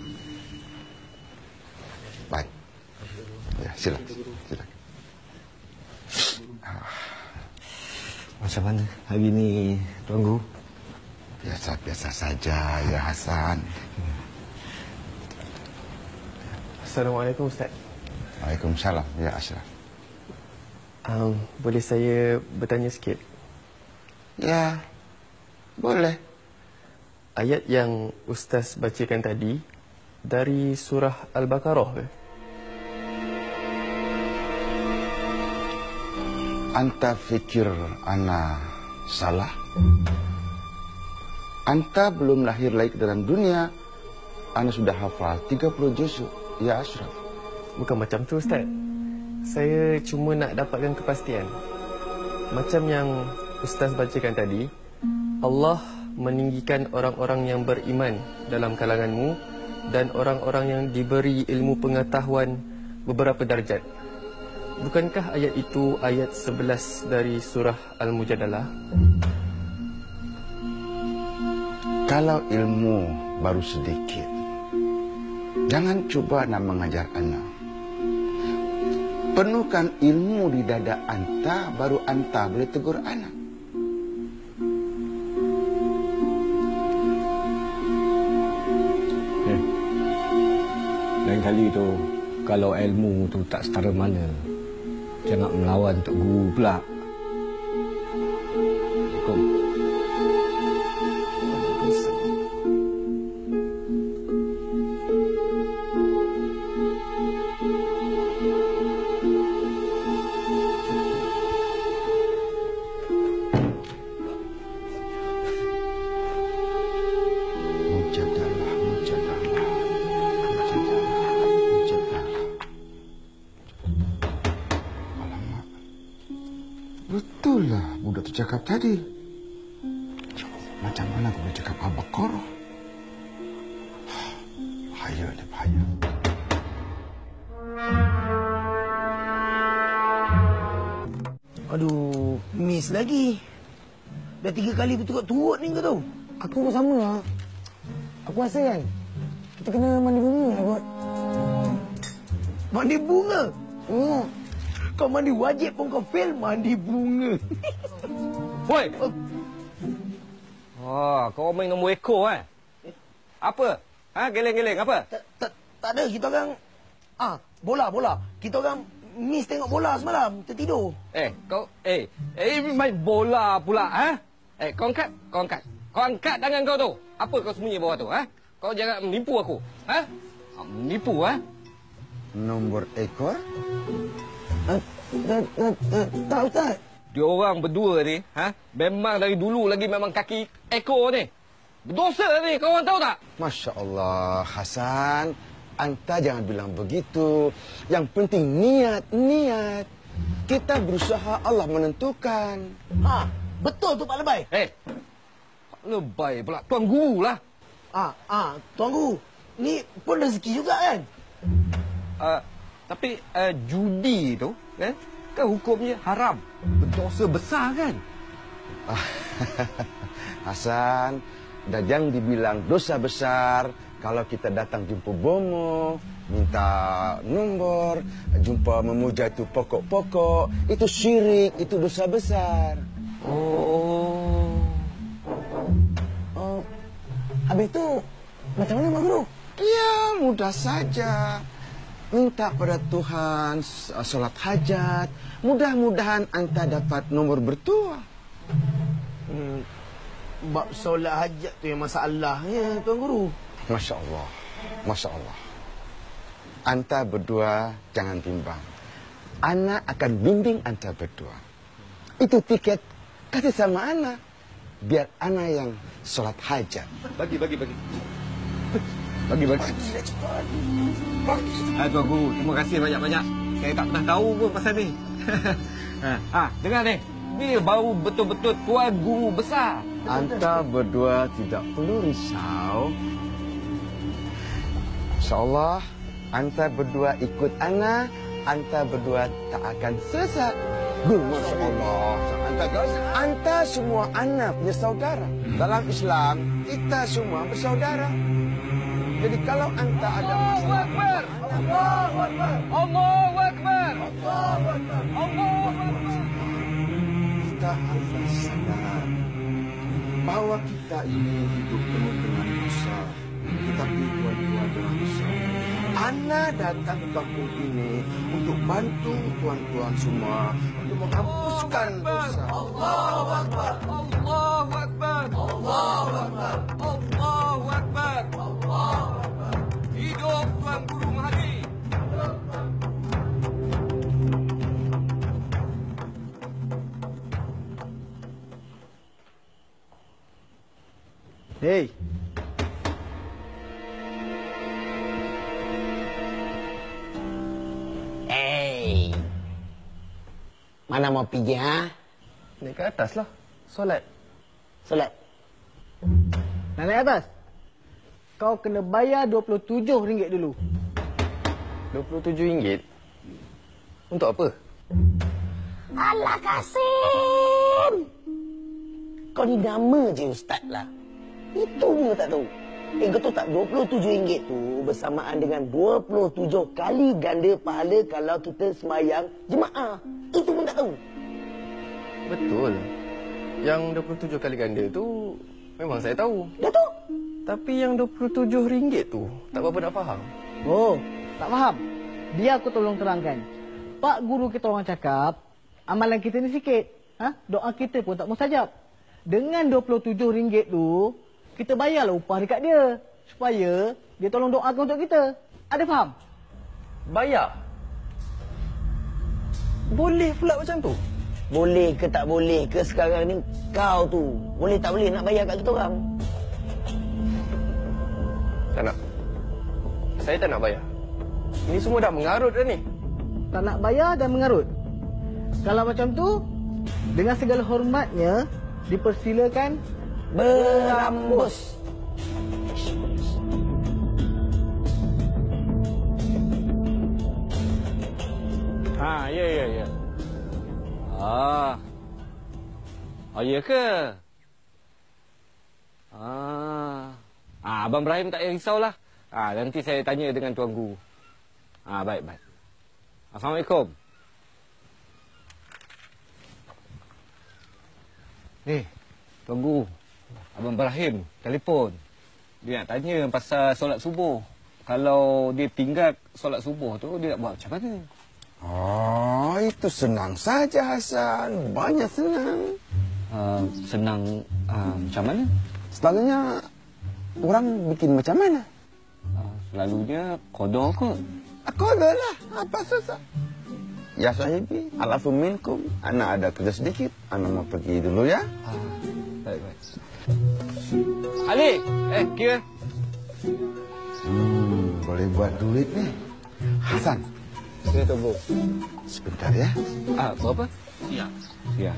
Baik. Ya, silakan. Silakan. Macam mana hari ni, Tuan Guru? Biasa-biasa saja, ya Hasan. Assalamualaikum, Ustaz. Waalaikumsalam, ya Ashraf. Um, boleh saya bertanya sikit? Ya, boleh. Ayat yang Ustaz bacakan tadi dari surah Al-Baqarah ke? Anta fikir ana salah? Anta belum lahir lagi ke dalam dunia, ana sudah hafal tiga puluh juzuk, ya Ashraf. Bukan macam tu, Ustaz. Saya cuma nak dapatkan kepastian. Macam yang Ustaz bacakan tadi, Allah meninggikan orang-orang yang beriman dalam kalanganmu dan orang-orang yang diberi ilmu pengetahuan beberapa darjat. Bukankah ayat itu ayat sebelas dari surah Al-Mujadalah? Kalau ilmu baru sedikit, jangan cuba nak mengajar anak. Penuhkan ilmu di dada anta, baru anta boleh tegur anak. Eh, lain kali tu, kalau ilmu tu tak setara mana, jangan melawan Tok Guru pula. Assalamualaikum. Mujadalah, mujadalah, mujadalah, mujadalah. Alamak. Betul lah budak tu cakap tadi. Macam mana aku boleh cakap Al-Baqarah? Bahaya ni, bahaya. Aduh, miss lagi. Dah tiga kali berturut-turut ni kau tahu. Aku pun sama lah. Aku rasa kan, kita kena mandi bunga lah kot. Mandi bunga? Hmm. Kau mandi wajib pun kau fail mandi bunga. Woi! Oh, kau main nombor ekor eh? Apa? Ha, geleng-geleng apa? Tak, tak, tak ada, kita orang... Ah, bola, bola. Kita orang miss tengok bola semalam, tertidur. Eh, kau... Eh, eh main bola pula, ha? Eh, kau angkat, kau angkat. Kau angkat tangan kau tu. Apa kau sembunyi bawah tu, ha? Kau jangan menipu aku, ha? Menipu, ha? Nombor ekor? Uh, uh, uh, uh, tak, Ustaz. Dia orang berdua ni, ha? Memang dari dulu lagi memang kaki ekor ni. Berdosa ni, kau orang tahu tak? Masya Allah, Hasan. Anta jangan bilang begitu. Yang penting niat, niat. Kita berusaha, Allah menentukan. Ha, betul tu Pak Lebay. Eh, Pak Lebay pula. Tuan Guru lah. Ah, ah, Tuan Guru. Ni pun rezeki juga kan? Uh, Tapi uh, judi tu eh, kan hukumnya haram. Berdosa besar kan? Hasan, dah jangan dibilang dosa besar kalau kita datang jumpa bomo, minta nombor, jumpa memuja tu pokok-pokok. Itu syirik, itu dosa besar. Oh. Oh. Habis tu, macam mana, Mak Guru? Ya, mudah saja. Minta pada Tuhan solat hajat. Mudah-mudahan anda dapat nombor bertuah. Hmm, bab solat hajat tu yang masalahnya, Tuan Guru. Masya Allah. Masya Allah. Anda berdua jangan bimbang. Ana akan bimbing anda berdua. Itu tiket kasih sama Ana. Biar Ana yang solat hajat. Bagi, bagi, bagi. Bagi, bagi. Ah, Tuan Guru, terima kasih banyak-banyak. Saya tak pernah tahu pun pasal ni. ha, ha, dengar ni. Ni baru betul-betul Tuan Guru besar. Anda berdua tidak perlu risau. InsyaAllah, anda berdua ikut Ana, anda berdua tak akan sesat. Masya Allah. Anta, anta semua Ana punya saudara. Dalam Islam, kita semua bersaudara. Jadi kalau anta ada masalah... Allahu Akbar! Allahu Akbar! Allahu Akbar! Allahu Akbar! Allahu Akbar! Kita harus sadar bahawa kita ini hidup penuh dengan dosa. Tetapi tuan-tuan dengan dosa. Ana datang ke kampung ini untuk bantu tuan-tuan semua untuk menghapuskan dosa. Allahu Akbar! Allahu Akbar! Allahu Akbar! Allahu Akbar! Allahu Akbar! Hidup Tuan Guru Mahathir! Hei. Hey. Mana mau pergi, ha? Naik ke atas lah. Solat. Solat. Nak naik atas? Kau kena bayar dua puluh tujuh ringgit dulu. dua puluh tujuh ringgit? Untuk apa? Alah, Kasim! Kau ni nama je Ustaz lah. Itu pun tak tahu. Eh, kau tahu tak dua puluh tujuh ringgit tu bersamaan dengan dua puluh tujuh kali ganda pahala kalau kita semayang jemaah. Itu pun tak tahu. Betul. Yang dua puluh tujuh kali ganda tu memang saya tahu. Dah tahu? Tapi yang dua puluh tujuh ringgit tu tak berapa nak faham. Oh, tak faham. Biar aku tolong terangkan. Pak guru kita orang cakap, amalan kita ni sikit. Ha? Doa kita pun tak mustajab. Dengan dua puluh tujuh ringgit tu, kita bayarlah upah dekat dia. Supaya dia tolong doakan untuk kita. Ada faham? Bayar? Boleh pula macam tu? Boleh ke tak boleh ke sekarang ni kau tu. Boleh tak boleh nak bayar kat kita orang. Tak nak. Saya tak nak bayar. Ini semua dah mengarut dah ni. Tak nak bayar dan mengarut. Kalau macam tu, dengan segala hormatnya, dipersilakan berambus. Ha, ya, ya, ya. Ah. Oh, ya ke? Ah. Ah, Abang Ibrahim tak payah risaulah. Ah, nanti saya tanya dengan Tuan Guru. Ah, baik, baik. Assalamualaikum. Eh, Tuan Guru. Abang Ibrahim telefon. Dia nak tanya pasal solat subuh. Kalau dia tinggal solat subuh tu, dia nak buat macam mana? Oh, itu senang saja, Hasan. Banyak senang. Uh, senang uh, macam mana? Selalunya orang bikin macam mana? Uh, selalunya qada kot. Qada lah. Apa susah? Ya sahibi, alafu minkum. Anak ada kerja sedikit. Anak mau pergi dulu ya. Ah, baik, baik. Ali, eh, kira. Hmm, boleh buat duit ni. Hasan. Sini tunggu. Sebentar ya. Ah, berapa? Siap. Siap.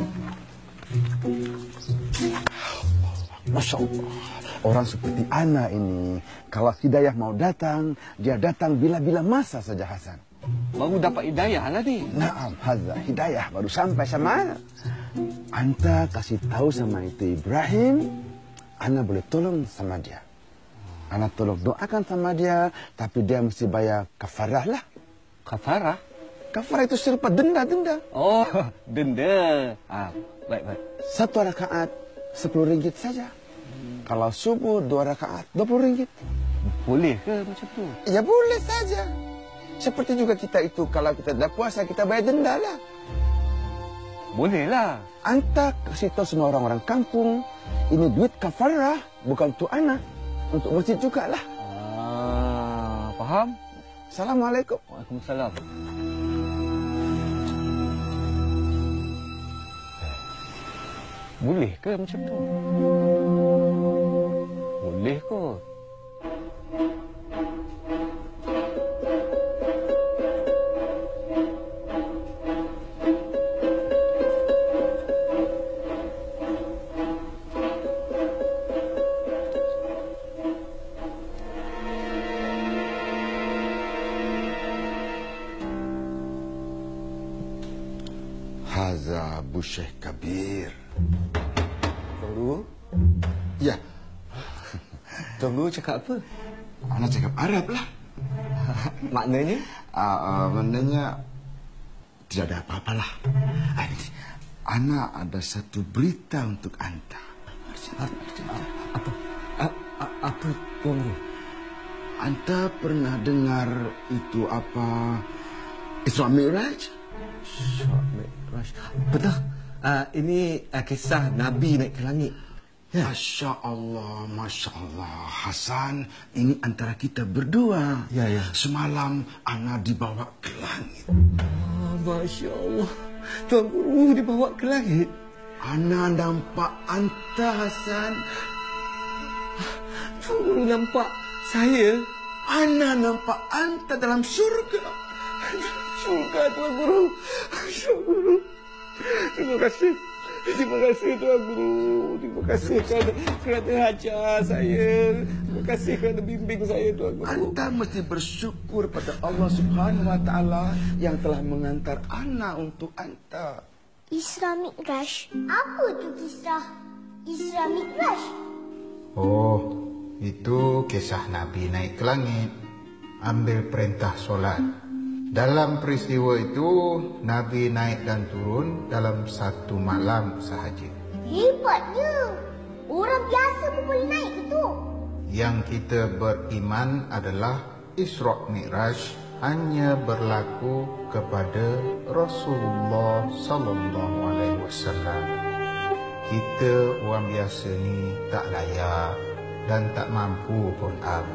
Masya Allah. Orang seperti anak ini, kalau hidayah mau datang, dia datang bila-bila masa saja, Hasan. baru dapat hidayah lah ni. Naam, hadza hidayah baru sampai sama. Anta kasih tahu sama itu Ibrahim, ana boleh tolong sama dia. Ana tolong doakan sama dia, tapi dia mesti bayar kafarah lah. Kafarah? Kafarah itu serupa denda-denda. Oh, denda. Ah, baik, baik. Satu rakaat sepuluh ringgit saja. Hmm. Kalau subuh dua rakaat dua puluh ringgit. Boleh ke macam tu? Ya boleh saja. Seperti juga kita itu kalau kita dah puasa kita bayar denda lah. Boleh lah. Anta kasih tahu semua orang-orang kampung, ini duit kafarah, bukan untuk anak. Untuk masjid juga lah. Ah, faham? Assalamualaikum. Waalaikumsalam. Boleh ke macam tu? Boleh kot. Haza busyeh kabir. Tunggu. Ya. Tunggu cakap apa? Ana cakap Arab lah. Maknanya? Uh, uh, maknanya tidak ada apa-apalah. Ana ada satu berita untuk anta. Apa? Apa tunggu? Anta pernah dengar itu apa? Isra Mi'raj? Isra Mi'raj. Betul. Uh, ini uh, kisah Nabi naik ke langit. Ya. Masya Allah, Masya Allah. Hasan, ini antara kita berdua. Ya, ya. Semalam Ana dibawa ke langit. Oh, Masya Allah. Tuan Guru dibawa ke langit. Ana nampak anta, Hasan. Tuan Guru nampak saya. Ana nampak anta dalam surga. Surga, Tuan Guru. Tuan Guru. Terima kasih. Terima kasih Tuan Guru. Terima kasih kerana, kerana ajar saya. Terima kasih kerana bimbing saya Tuan Guru. Anta mesti bersyukur pada Allah Subhanahu Wa Taala yang telah mengantar Ana untuk anta. Isra Mi'raj. Apa tu kisah Isra Mi'raj? Oh, itu kisah Nabi naik ke langit, ambil perintah solat. Dalam peristiwa itu, Nabi naik dan turun dalam satu malam sahaja. Hebatnya. Orang biasa pun boleh naik ke tu? Yang kita beriman adalah Isra Mi'raj hanya berlaku kepada Rasulullah sallallahu alaihi wasallam. Kita orang biasa ni tak layak dan tak mampu pun ab.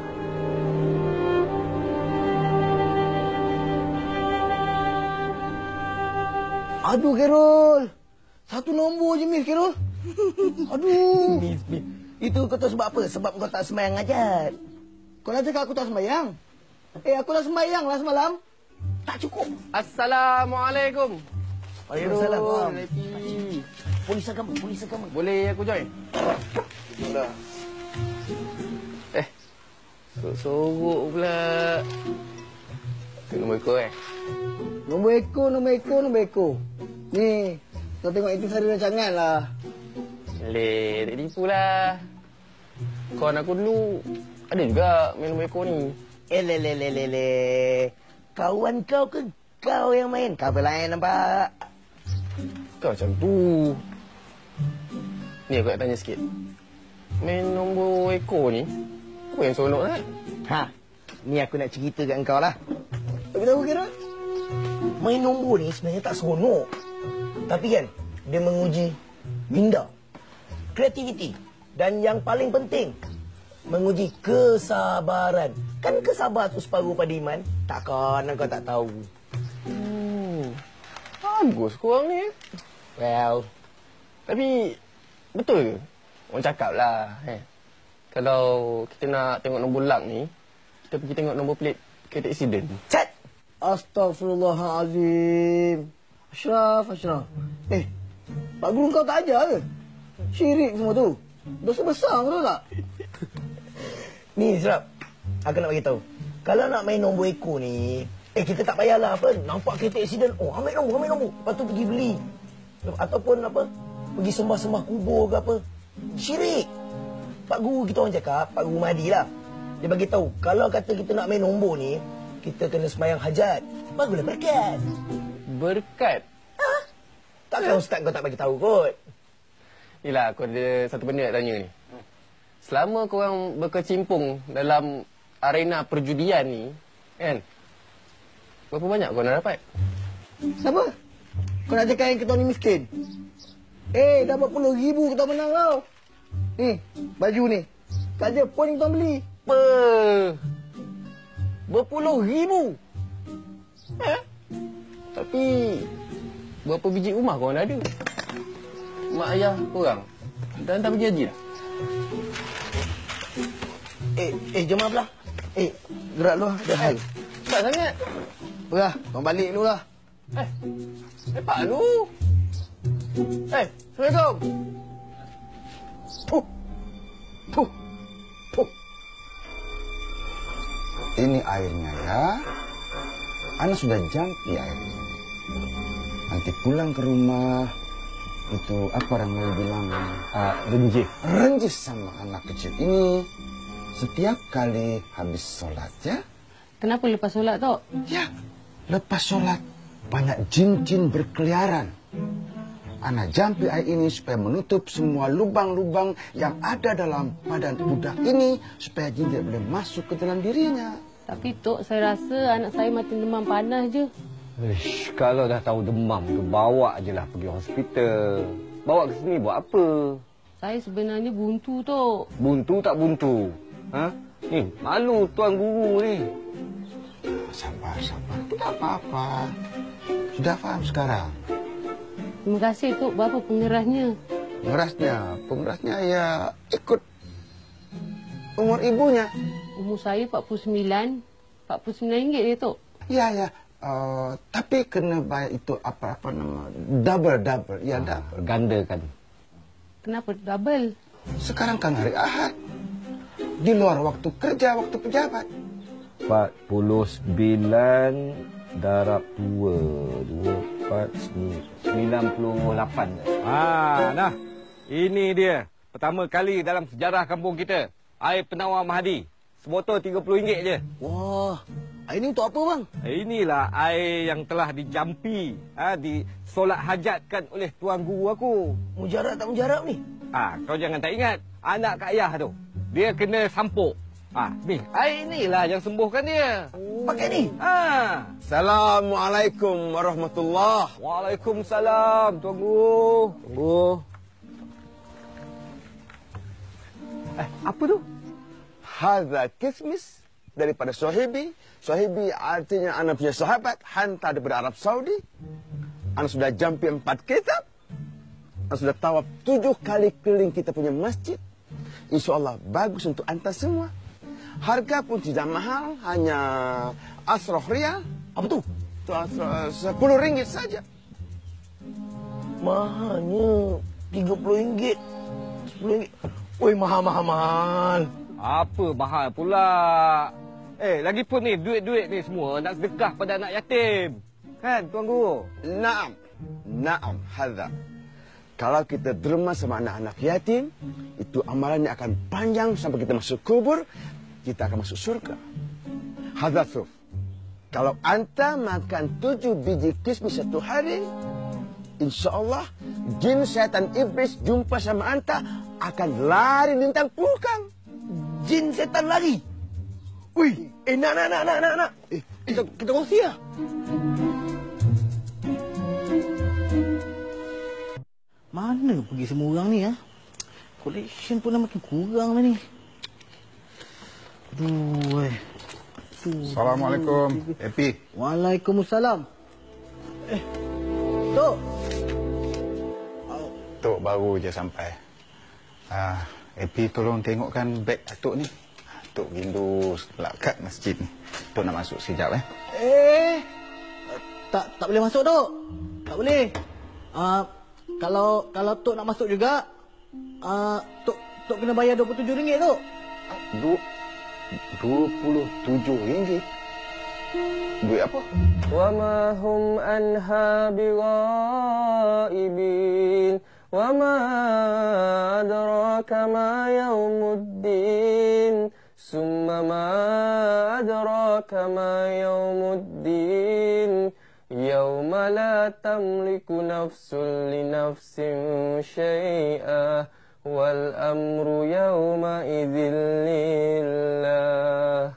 Aduh, Kerol. Satu nombor je, Miss Kerol. Aduh. Miss, Miss. Itu kau tahu sebab apa? Sebab kau tak sembahyang hajat. Kau nak cakap aku tak sembahyang? Eh, aku dah sembahyang lah semalam. Tak cukup. Assalamualaikum. Waalaikumsalam. Lepi. Polis agama, polis agama. Boleh aku join? Boleh. Eh, sorok pula. Itu nombor ekor eh? Nombor ekor, nombor ekor, nombor ekor. Ni, kau tengok itu sari rancangan lah. Leh, tak tipu lah. Kawan aku dulu ada juga main nombor ekor ni. Eh, le, le, le, le, le. Kawan kau ke kau yang main? Kau lain nampak. Kau macam tu. Ni aku nak tanya sikit. Main nombor ekor ni, apa yang seronok lah? Ha, ni aku nak cerita kat kau lah. Tapi tahu kira? Main nombor ni sebenarnya tak seronok. Tapi kan, dia menguji minda, kreativiti. Dan yang paling penting, menguji kesabaran. Kan kesabar tu separuh pada iman. Takkan kau tak tahu. Hmm, bagus korang ni. Well, tapi betul ke? Orang cakap lah. Eh. Kalau kita nak tengok nombor lak ni, kita pergi tengok nombor plate kereta accident. Chat! Astaghfirullahalazim. Ashraf, Ashraf. Eh, Pak Guru kau tak ajar ke? Syirik semua tu. Dosa besar betul tak? Ni, Ashraf. Aku nak bagi tahu. Kalau nak main nombor ekor ni, Eh, kita tak payahlah apa. Nampak kereta aksiden. Oh, ambil nombor, ambil nombor. Lepas tu pergi beli. Ataupun apa, pergi sembah-sembah kubur ke apa. Syirik. Pak Guru kita orang cakap, Pak Guru Mahdi lah. Dia bagi tahu, kalau kata kita nak main nombor ni, kita kena semayang hajat. Baguslah berkat. Berkat? Ha? Takkan Ustaz kau tak bagi tahu kot. Yelah, aku ada satu benda nak tanya ni. Selama korang berkecimpung dalam arena perjudian ni, kan? Berapa banyak kau nak dapat? Siapa? Kau nak cakap yang kita ni miskin? Eh, dah berapa puluh ribu kita menang kau. Ni, baju ni. Saja pun yang tuan beli. Apa? Berpuluh ribu. Eh? Tapi, berapa biji rumah korang dah ada? Mak ayah korang dah hantar pergi haji dah? Eh, eh, jom belah. Eh, gerak lu lah. Ada hal. Cepat sangat. Belah, tuan balik dulu lah. Eh, cepat lu. Eh, Assalamualaikum. Puh. Puh. Puh. Ini airnya ya. Ana sudah jampi airnya. Nanti pulang ke rumah, itu apa orang mau bilang? Uh, renjis. Renjis sama anak kecil ini. Setiap kali habis sholat ya. Kenapa lepas sholat, Tok? Ya, lepas sholat banyak jin-jin berkeliaran. Ana jampi air ini supaya menutup semua lubang-lubang yang ada dalam badan budak ini supaya jin tidak boleh masuk ke dalam dirinya. Tapi Tok, saya rasa anak saya mati demam panas je. Ish, kalau dah tahu demam ke, bawa je lah pergi hospital. Bawa ke sini buat apa? Saya sebenarnya buntu, Tok. Buntu tak buntu? Ha? Ni, malu Tuan Guru ni. Sabar, sabar. Tidak apa-apa. Sudah faham sekarang? Terima kasih, Tok. Berapa pengerasnya? Pengerasnya? Pengerasnya ya ikut umur ibunya. Umur saya empat puluh sembilan. empat puluh sembilan ringgit ya, Tok? Ya, ya. Uh, tapi kena bayar itu apa-apa nama? Double-double. Ya, ah, double. Ganda kan? Kenapa double? Sekarang kan hari Ahad. Di luar waktu kerja, waktu pejabat. empat puluh sembilan darab dua. dua, empat, sembilan puluh lapan. Ah, nah. Ini dia. Pertama kali dalam sejarah kampung kita. Air penawar Mahdi. Sebotol tiga puluh ringgit je. Wah, air ni untuk apa, bang? Inilah air yang telah dijampi, ha, disolat hajatkan oleh Tuan Guru aku. Mujarab tak mujarab ni? Ah, kau jangan tak ingat. Anak Kak Ayah tu, dia kena sampuk. Ah, ni, air inilah yang sembuhkan dia. Oh. Pakai ni? Ah. Assalamualaikum warahmatullahi. Waalaikumsalam, Tuan Guru. Tuan Guru. Eh, apa tu? Hadza kismis daripada Sahibi. Sahibi artinya anak punya sahabat, hantar daripada Arab Saudi. Anak sudah jampi empat kitab. Anak sudah tawaf tujuh kali keliling kita punya masjid. InsyaAllah bagus untuk antar semua. Harga pun tidak mahal, hanya asroh riyal. Apa tu? Itu sepuluh ringgit saja. Mahalnya tiga puluh ringgit. Sepuluh ringgit. Woi, mahal, mahal, mahal. Apa mahal pula? Eh, lagipun ni, duit-duit ni semua nak sedekah pada anak yatim. Kan, Tuan Guru? Naam. Naam, hadza. Kalau kita derma sama anak-anak yatim, itu amalannya akan panjang sampai kita masuk kubur, kita akan masuk surga. Hadza suf. Kalau anta makan tujuh biji kismis satu hari, InsyaAllah jin setan iblis jumpa sama anta akan lari lintang pulkang. Jin setan lari? Wih, eh nak, nak, nak, nak, nak, nak. Eh, kita, kita kongsi lah. Mana pergi semua orang ni, ha? Collection pun dah makin kurang lah ni. Aduh, eh. Assalamualaikum, Happy. Waalaikumsalam. Eh, Tok. Tok baru je sampai. Ah, Happy tolong tengokkan beg Tok ni. Tok rindu kat masjid ni. Tok nak masuk sekejap eh. Eh, tak tak boleh masuk, Tok. Tak boleh. Ah, uh, kalau kalau Tok nak masuk juga, ah, uh, Tok Tok kena bayar dua puluh tujuh ringgit, Tok. Dua, dua puluh tujuh ringgit? Duit apa? وما هم عنها بغائبين وما أدراك ما يوم الدين ثم ما أدراك ما يوم الدين يوم لا تملك نفس لنفس شيئا والأمر يومئذ لله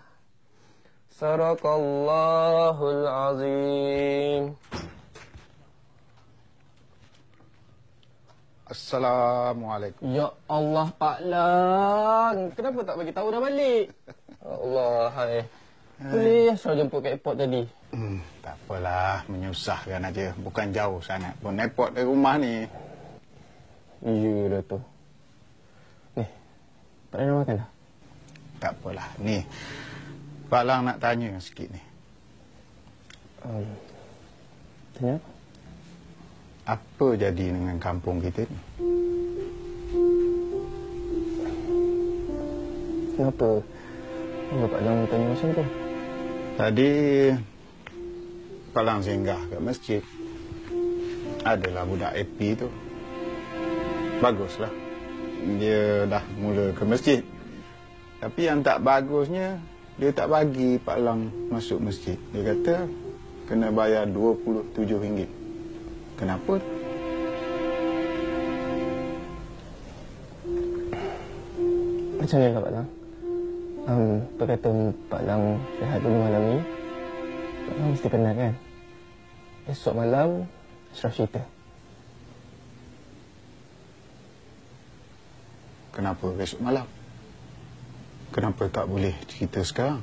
Sadaqallahul azim. Assalamualaikum. Ya Allah, Pak Lang. Kenapa tak bagi tahu dah balik? Allah, hai. Boleh suruh jemput kat airport tadi. Hmm, tak apalah, menyusahkan aja. Bukan jauh sangat pun. Airport dari rumah ni. Iyalah tu. Ni, Pak Lang dah makan dah? Tak apalah. Ni, Pak Lang nak tanya sikit ni. Um, tanya apa? Apa jadi dengan kampung kita ni? Kenapa? Kenapa Pak Lang tanya macam tu? Tadi, Pak Lang singgah kat masjid. Adalah budak A P tu. Baguslah. Dia dah mula ke masjid. Tapi yang tak bagusnya, dia tak bagi Pak Lang masuk masjid. Dia kata kena bayar dua puluh tujuh ringgit. Kenapa? Macam mana Pak Lang? Um, perkataan Pak Lang sihat dulu malam ni, Pak Lang mesti kenal kan? Esok malam, Ashraf cerita. Kenapa besok malam? Kenapa tak boleh cerita sekarang?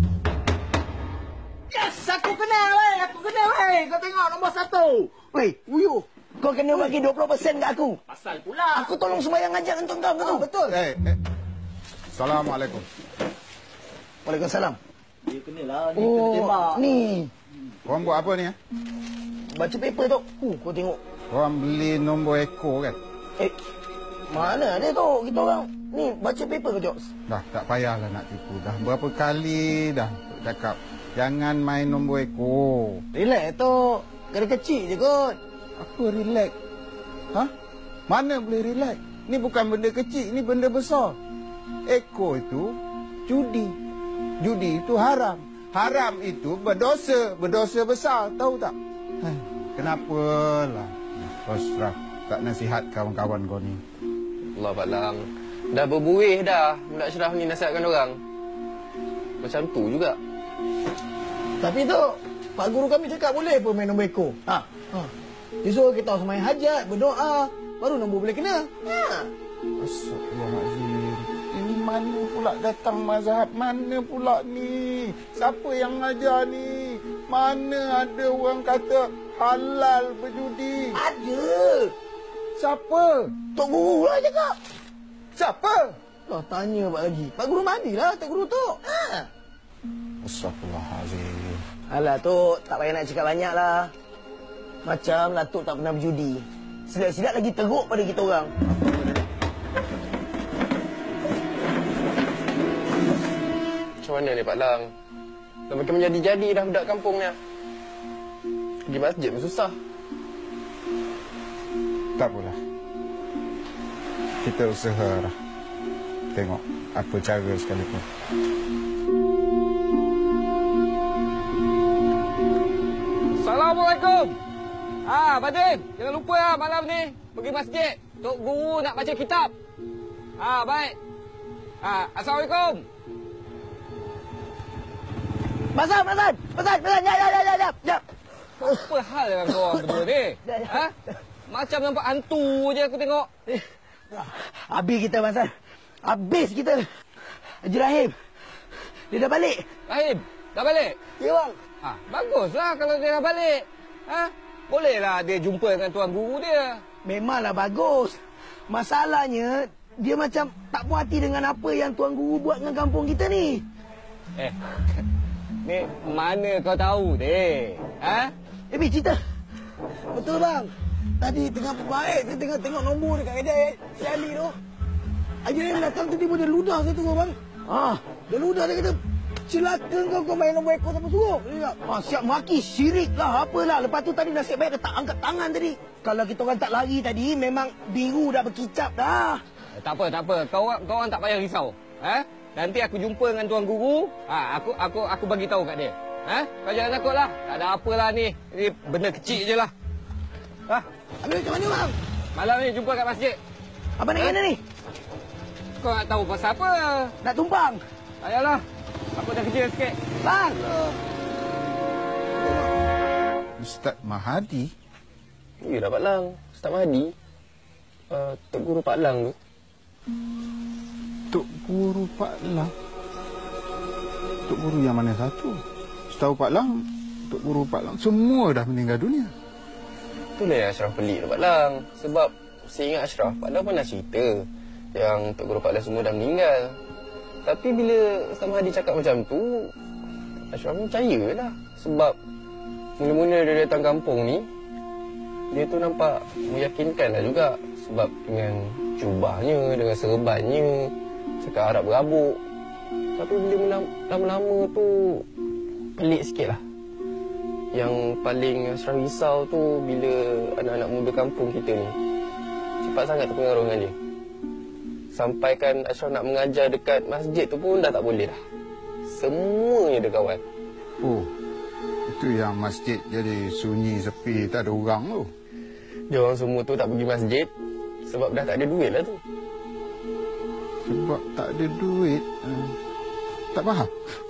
Yes, aku kenal, weh. Aku kenal, weh. Kau tengok nombor satu. Weh, Wuyu. Kau kena bagi dua puluh peratus kat aku. Pasal pula. Aku tolong sembahyang ajak untuk kau, betul? Betul. Eh, eh. Assalamualaikum. Waalaikumsalam. Dia kenalah. Dia Oh, kena tembak. ni. Korang buat apa ni? Eh? Baca paper tu. Uh, kau tengok. Korang beli nombor ekor kan? Eh, mana ada tu? Kita orang. Ni, baca paper ke, Jok? Dah, tak payahlah nak tipu. Dah berapa kali dah cakap. Jangan main nombor ekor. Relax tu. Kena kecil je kot. Apa relax? Ha? Mana boleh relax? Ni bukan benda kecil, ni benda besar. Ekor itu judi. Judi itu haram. Haram itu berdosa. Berdosa besar. Tahu tak? Hai, kenapalah Ashraf tak nasihat kawan-kawan kau ni? Allah Pak Lang. Dah berbuih dah budak Ashraf ni nasihatkan orang. Macam tu juga. Tapi tu, Pak Guru kami cakap boleh pun main nombor ekor. Ha. ha. Dia suruh kita sembahyang hajat, berdoa, baru nombor boleh kena. Ha. Astagfirullahaladzim. Ini mana pula datang mazhab? Mana pula ni? Siapa yang ajar ni? Mana ada orang kata halal berjudi? Ada. Siapa? Tok Guru lah cakap. Siapa? Kau tanya Pak lagi. Pak Guru mandi lah, Tok Guru tu. Ha. Astagfirullahaladzim. Alah tu, tak payah nak cakap banyak lah. Macam Latuk tak pernah berjudi. Silat-silat lagi teruk pada kita orang. Macam mana ni Pak Lang? Dah makin menjadi-jadi dah budak kampung ni. Pergi masjid pun susah. Tak apalah. Kita usaha lah. Tengok apa cara sekalipun. Assalamualaikum. Ah, Badin, jangan lupa lah malam ni pergi masjid. Tok Guru nak baca kitab. Ah, baik. Ah, Assalamualaikum. Mazan, Mazan. Mazan, Mazan. Jap, jap, jap, jap, jap. Apa hal dengan korang berdua ni? Ha? Macam nampak hantu je aku tengok. Habis kita, Mazan. Habis kita. Haji Rahim. Dia dah balik. Rahim, dah balik? Ya, bang. Ha, baguslah kalau dia dah balik. Ha? Bolehlah dia jumpa dengan tuan guru dia. Memanglah bagus. Masalahnya, dia macam tak puas hati dengan apa yang tuan guru buat dengan kampung kita ni. Eh, ni mana kau tahu deh? Ha? Eh, Bi, cerita. Betul, bang. Tadi tengah baik, saya tengah tengok nombor dekat kedai si Ali tu. Haji Rahim datang tu, dia dia ludah saya tu, bang. Ah, dia ludah, dia kata, celaka kau kau main nombor ekor tanpa suruh. Ah, siap maki syirik lah apalah. Lepas tu tadi nasib baik dia tak angkat tangan tadi. Kalau kita orang tak lari tadi memang biru dah berkicap dah. Eh, tak apa, tak apa. Kau orang kau orang tak payah risau. Eh? Nanti aku jumpa dengan tuan guru, ha, aku aku aku bagi tahu kat dia. Ha? Kau jangan takutlah. Tak ada apalah ni. Ini benda kecil je lah. Ha? Habis macam mana, bang? Malam ni jumpa kat masjid. Apa nak kena ni? Kau nak tahu pasal apa? Nak tumpang. Ayolah. Aku dah kerja sikit. Bang. Ustaz Mahadi? Ya dah Pak Lang. Ustaz Mahadi. Uh, Tok Guru Pak Lang tu. Tok Guru Pak Lang? Tok Guru yang mana satu? Setahu Pak Lang, Tok Guru Pak Lang semua dah meninggal dunia. Itulah yang Ashraf pelik tu Pak Lang. Sebab saya ingat Ashraf, Pak Lang pernah cerita yang Tok Guru Pak Lang semua dah meninggal. Tapi bila Ustaz Mahadi cakap macam tu, Ashraf pun percaya lah. Sebab mula-mula dia datang kampung ni, dia tu nampak meyakinkan lah juga. Sebab dengan jubahnya, dengan serbannya, cakap Arab berabuk. Tapi bila lama-lama tu, pelik sikit lah. Yang paling Ashraf risau tu bila anak-anak muda kampung kita ni cepat sangat terpengaruh dengan dia. Sampaikan Ashraf nak mengajar dekat masjid tu pun dah tak boleh dah. Semuanya dia kawan. Oh, itu yang masjid jadi sunyi, sepi, tak ada orang tu. Dia orang semua tu tak pergi masjid sebab dah tak ada duit lah tu. Sebab tak ada duit? Uh, tak faham.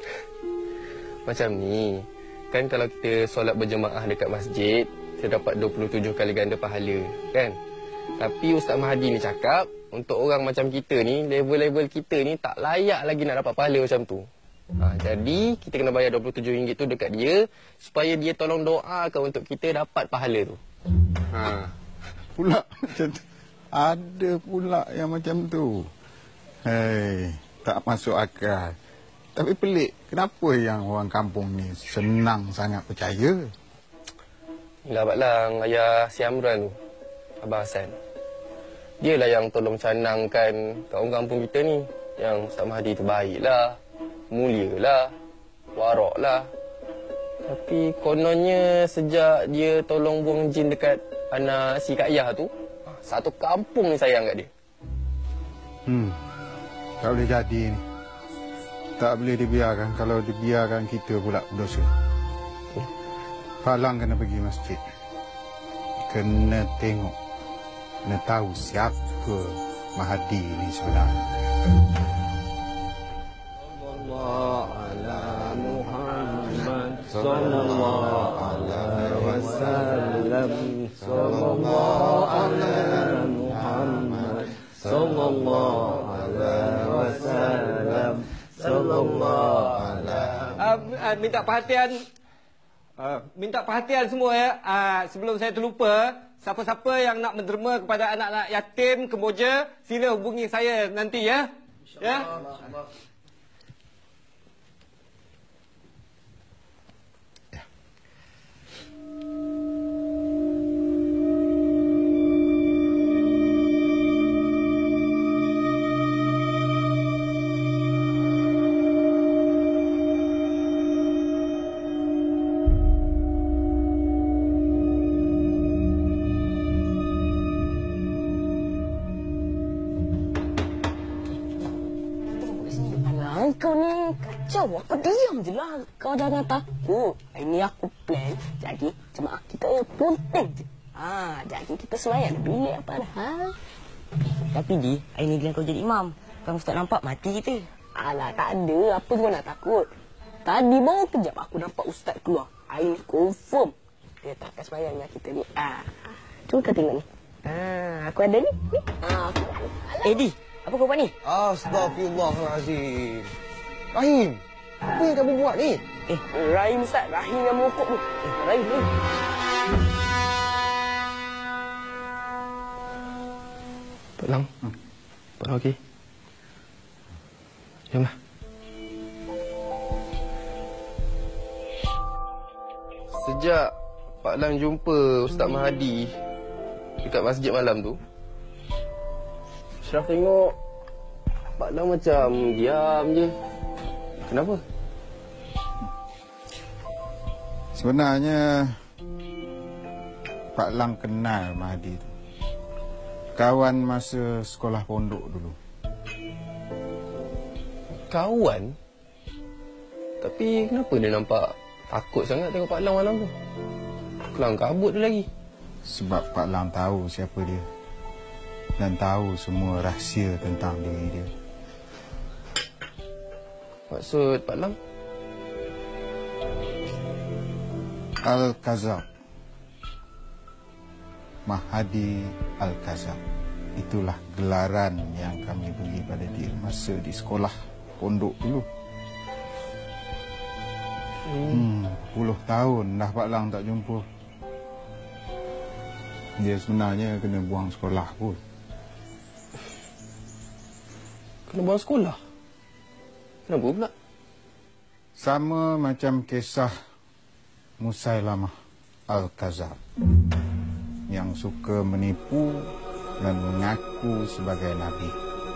Macam ni, kan kalau kita solat berjemaah dekat masjid, kita dapat dua puluh tujuh kali ganda pahala, kan? Tapi Ustaz Mahadi ni cakap, untuk orang macam kita ni, level-level kita ni tak layak lagi nak dapat pahala macam tu. Ha, jadi, kita kena bayar dua puluh tujuh ringgit tu dekat dia, supaya dia tolong doakan untuk kita dapat pahala tu. Ha. Pula macam tu. Ada pula yang macam tu. Hei, tak masuk akal. Tapi pelik, kenapa yang orang kampung ni senang sangat percaya? Yelah Pak Lang, ayah si Amran tu, Abang Hassan. Dialah yang tolong canangkan kat orang kampung kita ni. Yang Ustaz Mahdi tu baiklah, mulialah, waraklah. Tapi kononnya sejak dia tolong buang jin dekat anak si Kak Yah tu, satu kampung ni sayang kat dia. Hmm, tak boleh jadi ni. Tak boleh dibiarkan. Kalau dibiarkan, kita pula berdosa. Pak Lang kena pergi masjid. Kena tengok. Kena tahu siapa Mahdi ni sebenarnya. Sallallahu ala Muhammad sallallahu alaihi wasallam. Sallallahu ala Muhammad sallallahu alaihi wasallam. Sallallahu alaihi. Uh, uh, minta perhatian. Uh, minta perhatian semua ya. Uh, sebelum saya terlupa, siapa-siapa yang nak menderma kepada anak-anak yatim Kemboja, sila hubungi saya nanti ya. Ya. Kau ni kacau. Aku diam je lah. Kau jangan takut. Ini aku plan. Jadi jemaah kita ponteng je. Ha, jadi kita semayang bilik apa dah. Ha? Tapi Di, hari ni bila kau jadi imam, kan Ustaz nampak mati kita. Alah, tak ada. Apa kau nak takut? Tadi baru kejap aku nampak Ustaz keluar. Hari ni confirm dia tak akan semayang dengan kita ni. Ha. Cuba kau tengok ni. Ha, aku ada ni. ni. Ha, aku ada. Eh, Di, apa kau buat ni? Astaghfirullahalazim. Rahim, apa yang kamu buat ni? Eh, Rahim Ustaz. Rahim yang merokok tu. Eh, Rahim ni. Pak Lang. Hmm. Pak Lang okey? Jomlah. Sejak Pak Lang jumpa Ustaz Mahdi dekat masjid malam tu, Ashraf tengok Pak Lang macam diam je. Kenapa? Sebenarnya Pak Lang kenal Mahdi tu. Kawan masa sekolah pondok dulu. Kawan? Tapi kenapa dia nampak takut sangat tengok Pak Lang malam tu? Kelang kabut tu lagi. Sebab Pak Lang tahu siapa dia. Dan tahu semua rahsia tentang diri dia. Maksud Pak Lang? Al-Kazab. Mahdi Al-Kazab. Itulah gelaran yang kami beri pada dia masa di sekolah pondok dulu. Hmm, puluh tahun dah Pak Lang tak jumpa. Dia sebenarnya kena buang sekolah pun. Kena buang sekolah? Kenapa pula? Sama macam kisah Musailamah Al-Kazab yang suka menipu dan mengaku sebagai Nabi.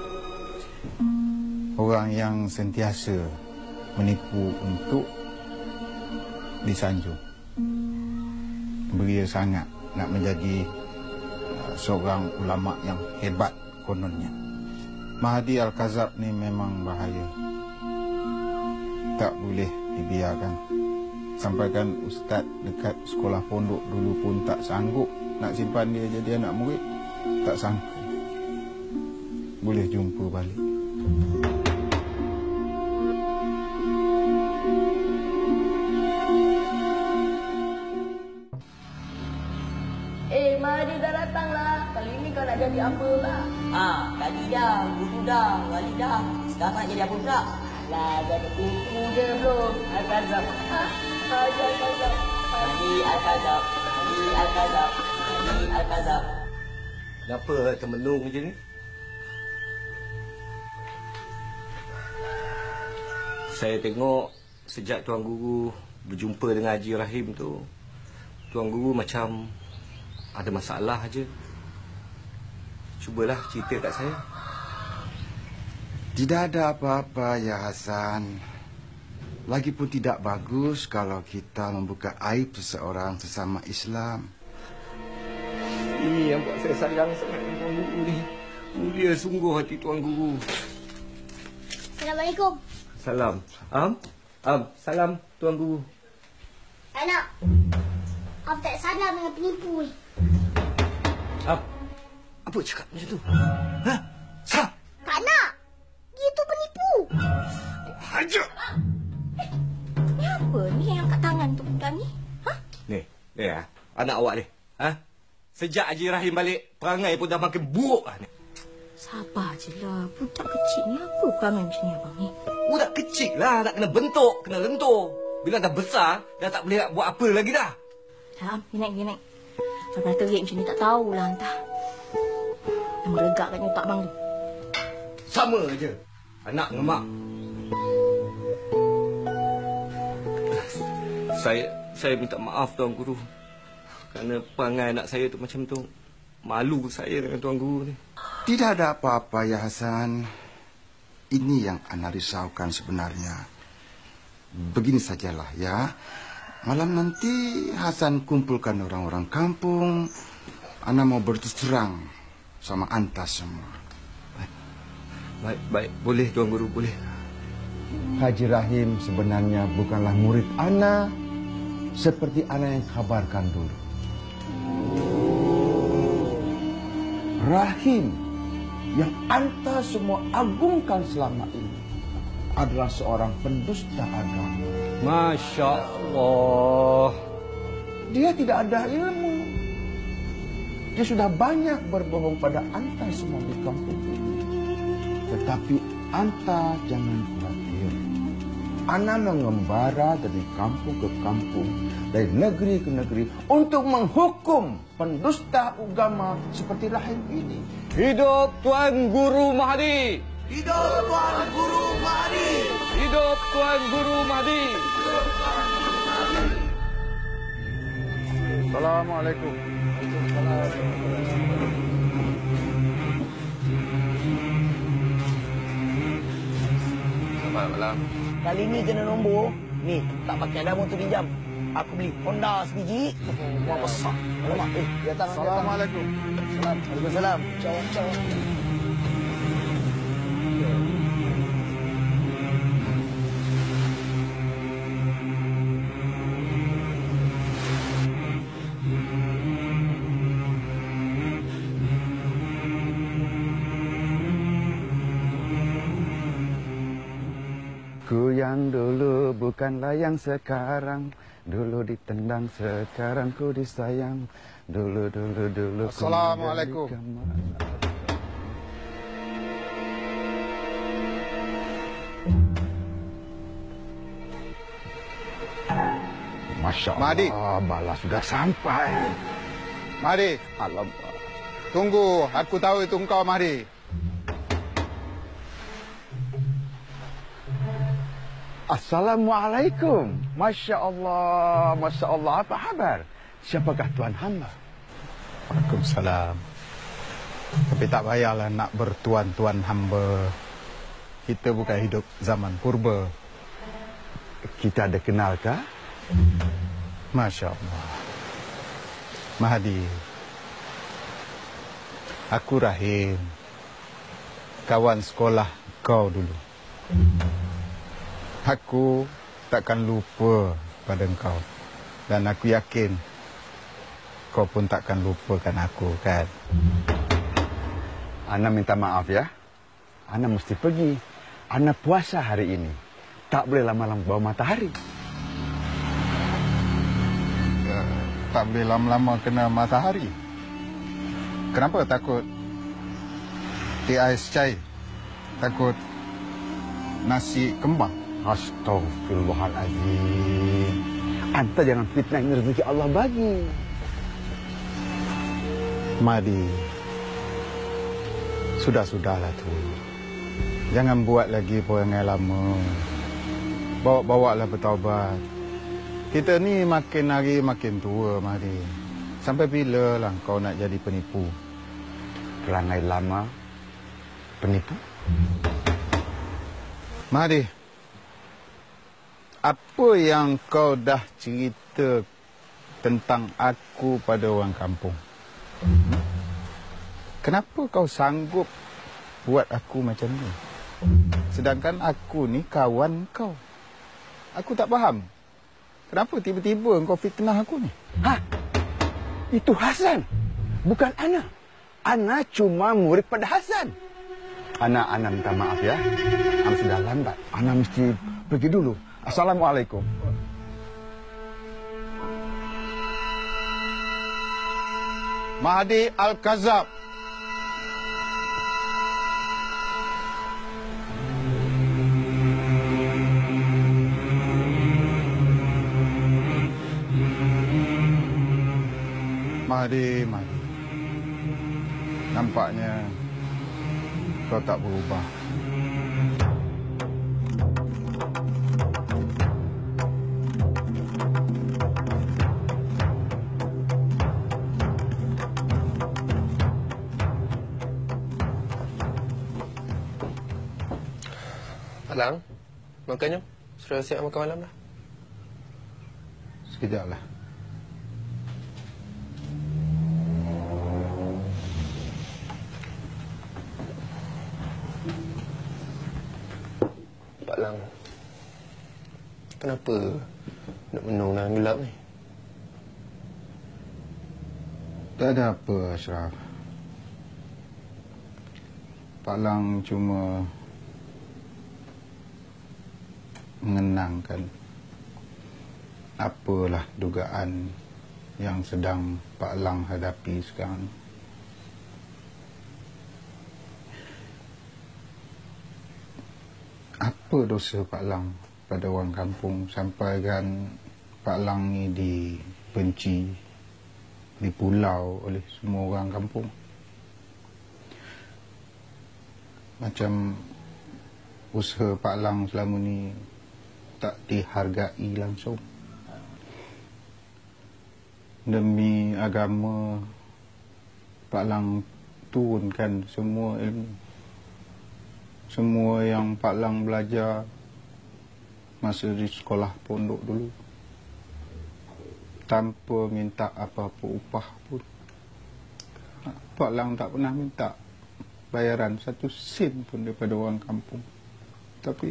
Orang yang sentiasa menipu untuk disanjung. Beria sangat nak menjadi seorang ulama yang hebat kononnya. Mahdi Al-Kazab ni memang bahaya. Tak boleh dibiarkan. Sampaikan ustaz dekat sekolah pondok dulu pun tak sanggup nak simpan dia jadi anak murid. Tak sangka boleh jumpa balik. Eh, Mahdi dah datang lah. Kali ni kau nak jadi apa pula? Ah, tadi dah, guru dah, wali dah. Sekarang nak jadi apa pula? Lah, jadi kuku je belum. Al-Kazab. Ha? Haji Al-Kazab. Mahdi Al-Kazab. Mahdi Al-Kazab. Mahdi Al-Kazab. Kenapa termenung macam ni? Saya tengok sejak Tuan Guru berjumpa dengan Haji Rahim tu, Tuan Guru macam ada masalah aja. Cubalah cerita kat saya. Tidak ada apa-apa, ya Hasan. Lagipun tidak bagus kalau kita membuka aib seseorang sesama Islam. Ini yang buat saya sayang sangat dengan Tuan Guru ni. Mulia sungguh hati Tuan Guru. Assalamualaikum. Salam. Am? Am, salam Tuan Guru. Anak. Aku tak salam dengan penipu ni. Am, apa cakap macam tu? Ha? Sah? Tak nak. Dia tu penipu. Hajar. Ni apa ni yang kat tangan tu budak ni? Ha? Ni, ni ah, anak awak ni. Ha? Sejak Haji Rahim balik, perangai pun dah makin buruk lah ni. Sabar je lah. Budak kecil ni apa perangai macam ni abang ni? Budak kecil lah, nak kena bentuk, kena lentur. Bila dah besar, dah tak boleh nak buat apa lagi dah. Dah, pergi naik, pergi naik. Sampai terik macam ni tak tahulah entah. Yang meregakkan otak abang tu. Sama je. Anak dengan mak. Saya saya minta maaf Tuan Guru. Kerana perangai anak saya tu macam tu. Malu saya dengan Tuan Guru ni. Tidak ada apa-apa, ya Hasan. Ini yang Ana risaukan sebenarnya. Begini sajalah ya. Malam nanti Hasan kumpulkan orang-orang kampung. Ana mau berterus terang sama anta semua. Baik, baik, baik. Boleh Tuan Guru, boleh. Haji Rahim sebenarnya bukanlah murid Ana seperti Ana yang kabarkan dulu. Rahim yang anta semua agungkan selama ini adalah seorang pendusta agama. Masya Allah. Dia tidak ada ilmu. Dia sudah banyak berbohong pada anta semua di kampung ini. Tetapi anta jangan khawatir. Ana mengembara dari kampung ke kampung, dari negeri ke negeri untuk menghukum pendusta agama seperti Rahim ini. Hidup Tuan Guru Mahdi. Hidup Tuan Guru Mahdi. Hidup Tuan Guru Mahdi. Assalamualaikum. Selamat malam. Kali ni kena nombor. Ni, tak pakai dah motor pinjam. Aku beli Honda sebiji. Wah, besar. Alamak. Eh, datang. Assalamualaikum. Waalaikumsalam. Ciao, ciao. Ku yang dulu bukanlah yang sekarang. Dulu ditendang, sekarang ku disayang. Dulu, dulu, dulu. Assalamualaikum. Masya Allah. Mahdi. Bala sudah sampai. Mahdi. Alamak. Tunggu, aku tahu itu engkau, Mahdi. Assalamualaikum. Masya Allah. Masya Allah. Apa khabar? Siapakah Tuan hamba? Waalaikumsalam. Tapi tak payahlah nak bertuan-tuan hamba. Kita bukan hidup zaman purba. Kita ada kenalkah? Masya Allah. Mahdi. Aku Rahim. Kawan sekolah kau dulu. Aku takkan lupa pada engkau. Dan aku yakin kau pun takkan lupakan aku, kan? Ana minta maaf ya. Ana mesti pergi. Ana puasa hari ini. Tak boleh lama-lama bawa matahari. Ya, tak boleh lama-lama kena matahari. Kenapa takut di ais cair? Takut nasi kembang? Astaghfirullahaladzim. Anta jangan fitnah, ini rezeki Allah bagi. Mahdi, sudah-sudahlah tu. Jangan buat lagi perangai lama. Bawa-bawalah bertaubat. Kita ni makin hari makin tua, Mahdi. Sampai bila lah kau nak jadi penipu? Perangai lama, penipu? Mahdi, apa yang kau dah cerita tentang aku pada orang kampung? Hmm? Kenapa kau sanggup buat aku macam ni? Sedangkan aku ni kawan kau. Aku tak faham. Kenapa tiba-tiba kau fitnah aku ni? Ha? Itu Hasan. Bukan Ana. Ana cuma murid pada Hasan. Ana, Ana minta maaf ya. Ana sudah lambat. Ana mesti pergi dulu. Assalamualaikum. Mahdi Al-Kazab. Mahdi, Mahdi. Nampaknya kau tak berubah. Alang, makan jom. Sudah siap makan malam dah. Sekejap lah. Pak Lang, kenapa nak menung dalam gelap ni? Tak ada apa, Ashraf. Pak Lang cuma mengenangkan apalah dugaan yang sedang Pak Lang hadapi sekarang. Apa dosa Pak Lang pada orang kampung sampai kan Pak Lang ni dibenci, dipulau oleh semua orang kampung? Macam usaha Pak Lang selama ni tak dihargai langsung. Demi agama, Pak Lang turunkan semua ilmu. Semua yang Pak Lang belajar masa di sekolah pondok dulu. tanpa minta apa-apa upah pun. Pak Lang tak pernah minta bayaran satu sen pun daripada orang kampung. Tapi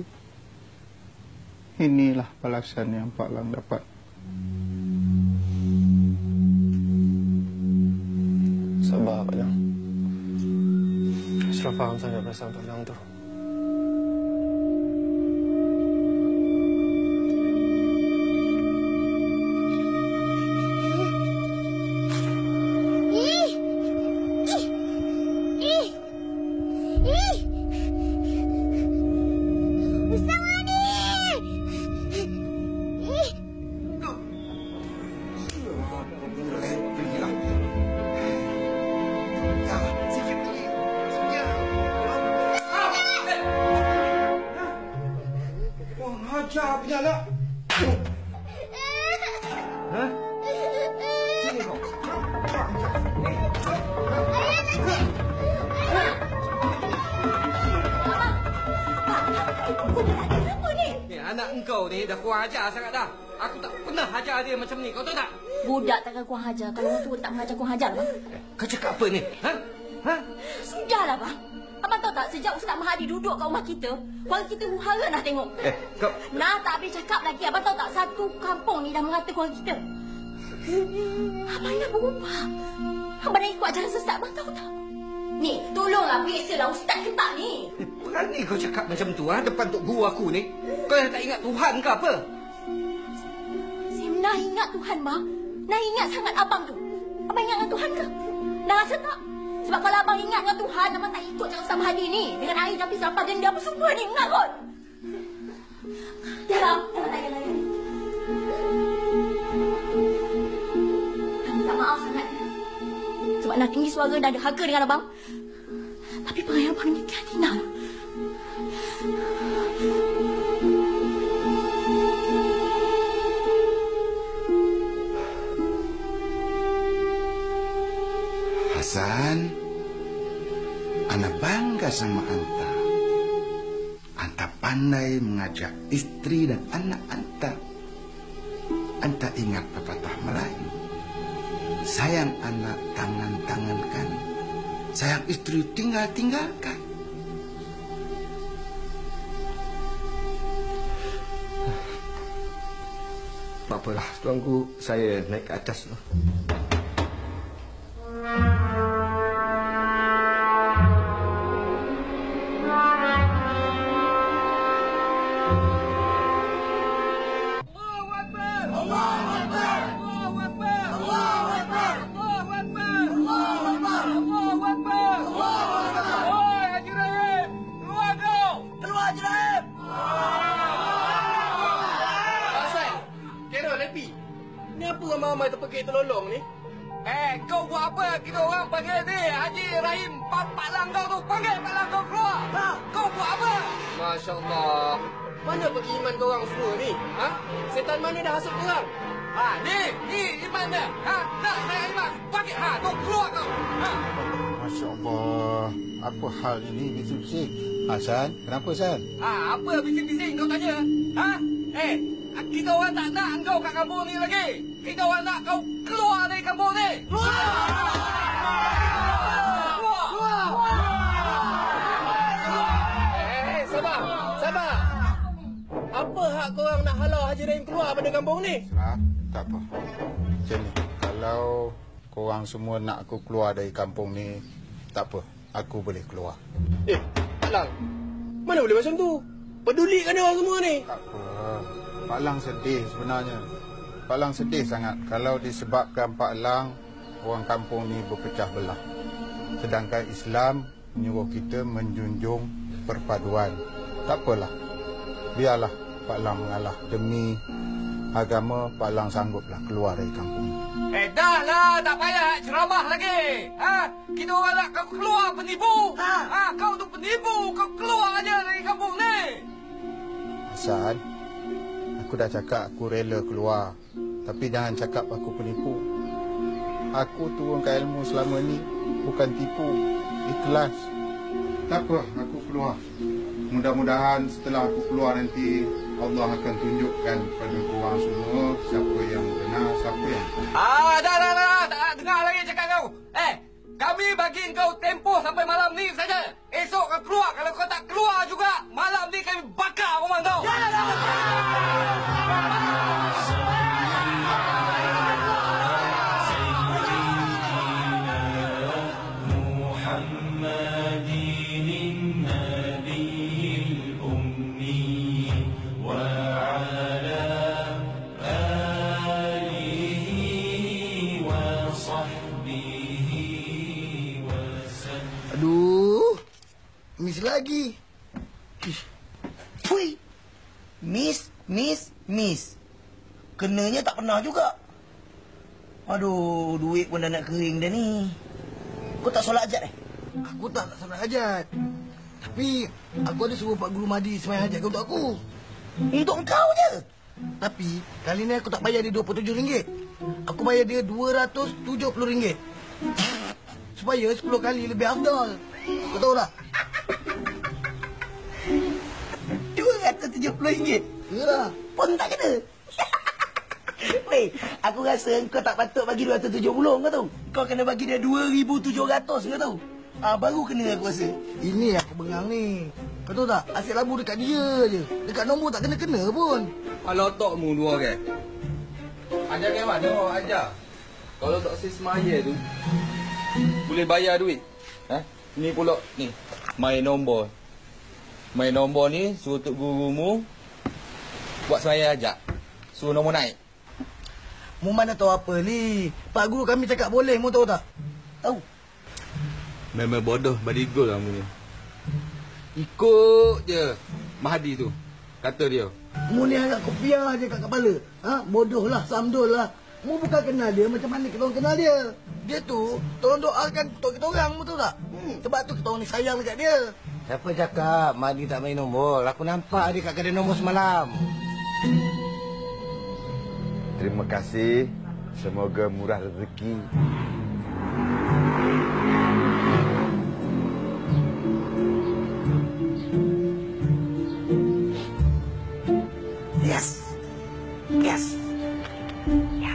inilah balasan yang Pak Lang dapat. Sabar, Pak Lang. Ashraf faham sangat perasaan Pak Lang tu. Hajar punya anak. Ha? Sini kau. Ni anak engkau ni dah kurang ajar sangat dah. Aku tak pernah ajar dia macam ni. Kau tahu tak? Budak takkan kurang ajar. Kalau orang tua tak mengajar kurang ajar, bang. Kau cakap apa ni? Ha? Ha? Sudahlah, bang. Abang tahu tak, sejak Ustaz Mahadi duduk kat rumah kita, keluarga kita huru-hara nak tengok. Eh, kau... Nah, tak habis cakap lagi. Abang tahu tak, satu kampung ni dah mengata keluarga kita. Abang nak berubah. Abang nak ikut ajaran sesat, abang tahu tak? Ni, tolonglah periksalah Ustaz ketak ni. Eh, berani kau cakap macam tu, ha? Depan Tok Guru aku ni. Kau dah tak ingat Tuhan ke apa? Saya nak ingat Tuhan, bang. Nak ingat sangat abang tu. Abang ingat dengan Tuhan ke? Nak rasa tak? Sebab kalau abang ingat dengan Tuhan, abang tak ikut cakap Ustaz Mahadi ni. Dengan air tapi sampah denda apa semua ni. Ingat kot. Ya, bang. Jangan tak payah. Abang minta maaf sangat. Sebab nak tinggi suara dan ada harga dengan abang. Tapi perangai abang ni tiada Tina. Hasan, Ana bangga sama Anta. Anta pandai mengajak istri dan anak Anta. Anta ingat pepatah Melayu. Sayang anak tangan-tangankan, sayang istri tinggal-tinggalkan. Tak apalah, tuanku, saya naik ke atas tu. Ramai terpekik terlolong ni. Eh, kau buat apa? Kita orang panggil ni Haji Rahim Pak Pak Lang kau tu. Panggil Pak Lang kau keluar. Ha? Kau buat apa? Masya Allah. Mana beriman korang semua ni? Ha? Setan mana dah hasut korang? Ha, ni, ni iman dia. Ha, nak naik iman. Panggil, ha, kau keluar kau. Ha. Masya Allah. Apa hal ini bising-bising? Hasan, kenapa Hasan? Ha, apa bising-bising kau tanya? Ha? Eh, kita orang tak nak engkau kat kampung ni lagi. Kita orang nak kau keluar dari kampung ni. Keluar! Keluar! Keluar! Eh, sabar. Sabar. Apa hak korang nak halau Haji Rahim keluar pada kampung ni? Nah, tak apa. Macam ni, kalau korang semua nak aku keluar dari kampung ni, tak apa. Aku boleh keluar. Eh, Pak Lang. Mana boleh macam tu? Pedulikan dia orang semua ni. Tak apa. Pak Lang sedih sebenarnya. Pak Lang sedih sangat kalau disebabkan Pak Lang, orang kampung ni berpecah belah. Sedangkan Islam menyuruh kita menjunjung perpaduan. Tak apalah. Biarlah Pak Lang mengalah. Demi agama, Pak Lang sangguplah keluar dari kampung. Eh, dah lah. Tak payah ceramah lagi. Ha? Kita orang nak kau keluar penipu. Ha? Ha? Kau tu penipu. Kau keluar aja dari kampung ni. Hasan, aku dah cakap aku rela keluar. Tapi jangan cakap aku penipu. Aku turunkan ilmu selama ni bukan tipu. Ikhlas. Tak apa, aku keluar. Mudah-mudahan setelah aku keluar nanti Allah akan tunjukkan kepada korang semua siapa yang benar, siapa yang Kami bagi kau tempoh sampai malam ni saja. Esok kau keluar. Kalau kau tak keluar juga, malam ni kami bakar rumah kau. Aduh, miss lagi. Pui. Miss, miss, miss. Kenanya tak pernah juga. Aduh, duit pun dah nak kering dah ni. Kau tak solat hajat eh? Aku tak nak solat hajat. Tapi aku ada suruh Pak Guru Mahdi sembahyang hajat untuk aku. Untuk engkau je. Tapi kali ni aku tak bayar dia dua puluh tujuh ringgit. Aku bayar dia dua ratus tujuh puluh ringgit. Supaya sepuluh kali lebih afdal. Kau tahu tak? dua ratus tujuh puluh ringgit? Yalah. Pun tak kena. Weh, aku rasa kau tak patut bagi dua ratus tujuh puluh kau tahu. Kau kena bagi dia dua ribu tujuh ratus kau tahu. Ah, baru kena aku rasa. Ini aku bengang ni. Kau tahu tak? Asyik labu dekat dia je. Dekat nombor tak kena-kena pun. Kalau otakmu dua orang. Ajar ke mana awak ajar? Kalau tak si semaya tu, boleh bayar duit. Ha? Ni pula, ni. Main nombor. Main nombor ni, suruh tok gurumu buat semaya ajak. Suruh nombor naik. Mu mana tahu apa ni? Pak Guru kami cakap boleh, mu tahu tak? Tahu. Memang bodoh badigo kamu ni. Ikut je Mahdi tu. Kata dia. Mu ni agak kopiah je kat kepala. Ha? Bodoh lah, samdul lah. Mu bukan kenal dia, macam mana kita orang kenal dia? Dia tu, tolong doakan untuk kita orang, mu tahu tak? Hmm. Sebab tu kita orang ni sayang dekat dia. Siapa cakap Mahdi tak main nombor? Aku nampak dia kat kedai nombor semalam. Terima kasih. Semoga murah rezeki. Yes. Yes. Ya.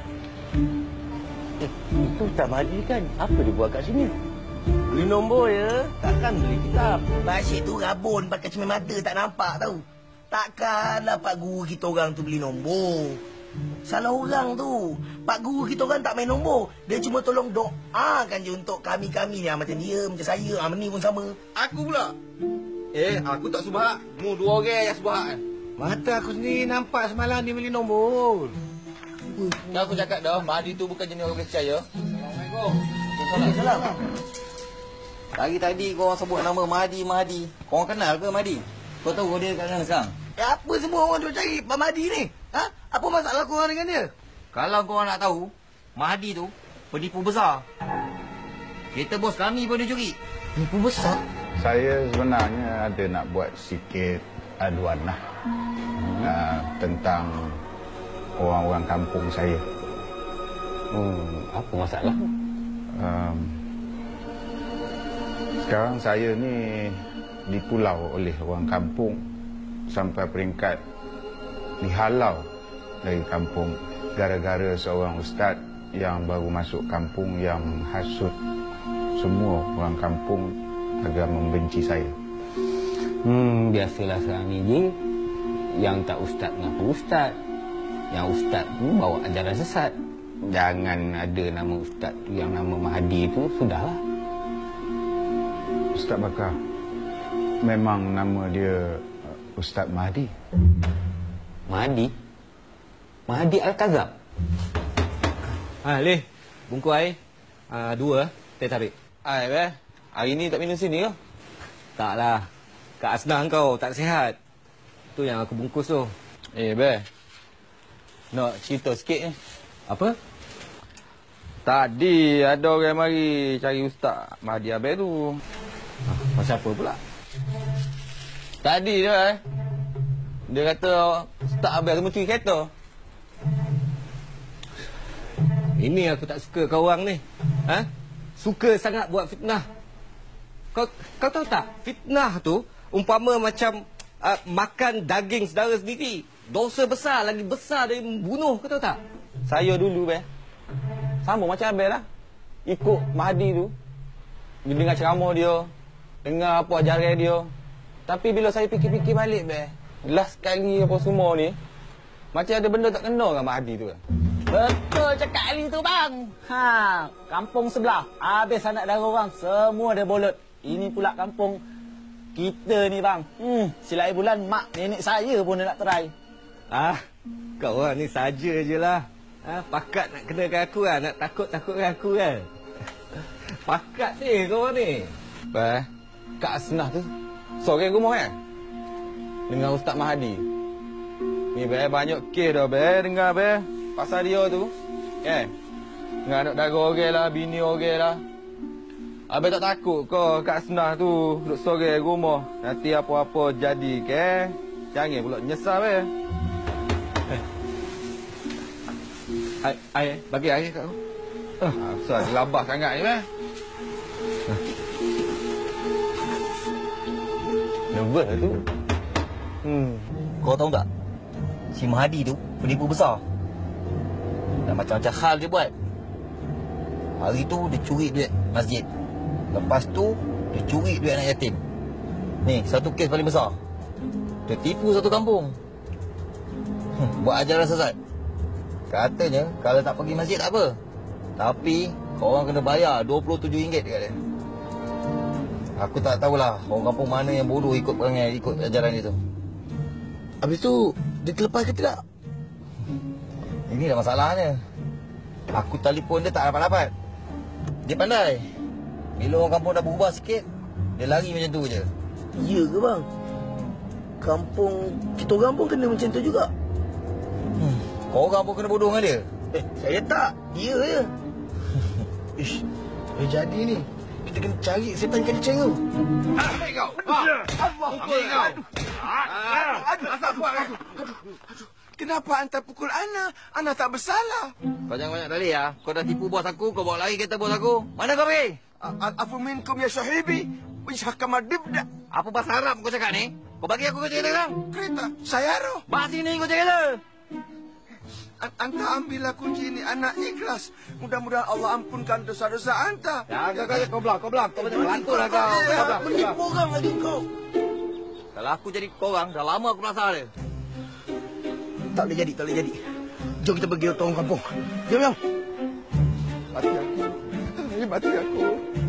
Eh, itu tak Mahdi kan? Apa dia buat kat sini? Beli nombor ya? Takkan beli kitab. Basyik tu rabun pakai cermin mata tak nampak tahu. Takkanlah Pak Guru kita orang tu beli nombor. Salah orang tu. Pak Guru kita orang tak main nombor. Dia cuma tolong doakan je untuk kami-kami ni. Macam dia, macam saya. Ah, ni pun sama. Aku pula. Eh, aku tak subah. Mu dua orang yang subah. Mata aku sendiri nampak semalam dia beli nombor. Kan aku cakap dah, Mahdi tu bukan jenis orang boleh percaya. Assalamualaikum. Assalamualaikum. Lagi tadi kau orang sebut nama Mahdi, Mahdi. Kau orang kenal ke Mahdi? Kau tahu dia kat mana sekarang? Eh, apa semua orang duk cari Pak Mahdi ni? Ha? Apa masalah kau orang dengan dia? Kalau kau orang nak tahu, Mahdi tu penipu besar. Kereta bos kami pun dia curi. Penipu besar? Saya sebenarnya ada nak buat sikit aduan lah. Uh, tentang orang-orang kampung saya. Hmm, apa masalah? Um, sekarang saya ni dipulau oleh orang kampung sampai peringkat dihalau dari kampung gara-gara seorang ustaz yang baru masuk kampung yang menghasut semua orang kampung agar membenci saya. Hmm, biasalah sekarang ni je. Yang tak ustaz mengaku ustaz. Yang ustaz tu bawa ajaran sesat. Jangan ada nama ustaz tu yang nama Mahdi tu, sudahlah. Ustaz Bakar, memang nama dia Ustaz Mahdi. Mahdi? Mahdi Al-Kazab? Ah, Leh. Bungkus air. Ah, dua, teh tarik. Air, eh. Hari ni tak minum sini ke? Taklah. Kak Asnah kau, tak sihat. Tu yang aku bungkus tu. Eh, Be. Nak cerita sikit ni. Apa? Tadi ada orang mari cari Ustaz Mahdi Abel tu. Ah, pasal apa pula? Tadi dia, eh. Dia kata Ustaz Abel tu mencuri kereta. Ini aku tak suka kau orang ni. Ha? Suka sangat buat fitnah. Kau kau tahu tak? Fitnah tu umpama macam uh, makan daging saudara sendiri. Dosa besar, lagi besar dari membunuh, kau tahu tak? Saya dulu, Bel. Sama macam Abel lah. Ikut Mahdi tu. dengar ceramah dia, dengar apa ajaran dia. Tapi bila saya fikir-fikir balik, be, last sekali apa semua ni, macam ada benda tak kena dengan Mak Hadi tu. Betul cakap Ali tu bang. Ha, kampung sebelah habis anak dara orang semua dah bolot. Ini pula kampung kita ni bang. Hmm, silai bulan mak nenek saya pun nak try. Ah, kau orang ni saja je lah. Ah, pakat nak kenakan aku kan, nak takut-takutkan aku kan. Pakat ni kau orang ni. Bah, Kak Asnah tu sore rumah kan? Dengan Ustaz Mahadi. Ni be banyak kes dah be, dengar be. Pasal dia tu, kan? Dengan anak dara orang lah, bini orang lah. Abang tak takut kau Kak Asnah tu duduk sore rumah. Nanti apa-apa jadi ke? Jangan pula nyesal be. Eh. Ai, ai, bagi air kat aku. Ah, asal gelabah sangat ni be. Nervous tu. Hmm. Kau tahu tak? Si Mahadi tu penipu besar. Dan macam-macam hal dia buat. Hari tu dia curi duit masjid. Lepas tu dia curi duit anak yatim. Ni satu kes paling besar. Dia tipu satu kampung. Hmm, buat ajaran sesat. Katanya kalau tak pergi masjid tak apa. Tapi korang kena bayar dua puluh tujuh ringgit dekat dia. Aku tak tahulah orang kampung mana yang bodoh ikut perangai, ikut ajaran dia tu. Habis tu dia terlepas ke tidak? Ini dah masalahnya. Aku telefon dia tak dapat-dapat. Dia pandai. Bila orang kampung dah berubah sikit, dia lari macam tu je. Ya ke bang? Kampung, kita orang pun kena macam tu juga. Hmm. Kau orang pun kena bodoh dengan dia? Eh, saya tak. Dia je. Ish, eh, jadi ni. Kita kena cari setan kencing tu. Ambil kau. Allah. Ambil kau. Aduh, asal buat aku. Aduh, aduh. Kenapa anda pukul Ana? Ana tak bersalah. Kau jangan banyak dalih ya. Kau dah tipu bos aku, kau bawa lari kereta bos aku. Mana kau pergi? Afu minkum ya sahibi. Wishakama dibda. Apa bahasa Arab kau cakap ni? Kau bagi aku kereta sekarang. Kereta, saya roh. Bawa sini kau kereta. Anta ambillah kunci ini, anak ikhlas. Mudah-mudahan Allah ampunkan dosa-dosa anta. Ya, kau kau kau belak, kau belak. Kau macam lantur lah kau. Kau belak. Menipu orang lagi kau. Kalau aku jadi korang, dah lama aku rasa dia. Tak boleh jadi, tak boleh jadi. Jom kita pergi ke orang kampung. Jom, jom. Mati aku. Mati aku.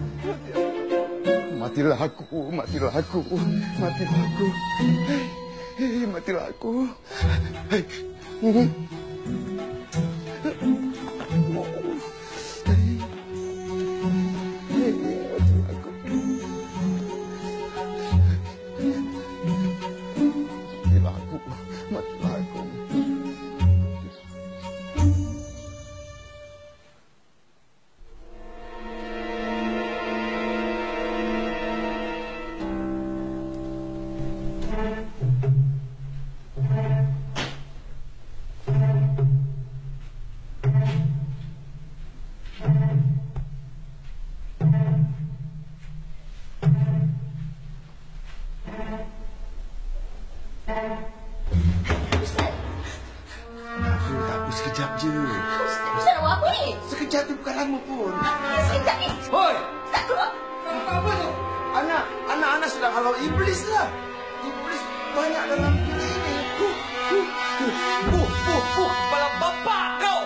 Matilah aku. Matilah aku. Matilah aku. Hei, matilah aku. Hei. Sekejap je. Ustaz nak buat apa ni? Sekejap tu bukan lama pun. Sekejap ni. Hoi! Tak keluar. Apa tu? Anak, anak-anak sedang halau iblis lah. Iblis banyak dalam dunia ini. Huh, huh, huh, huh, huh, huh. Kepala bapak kau!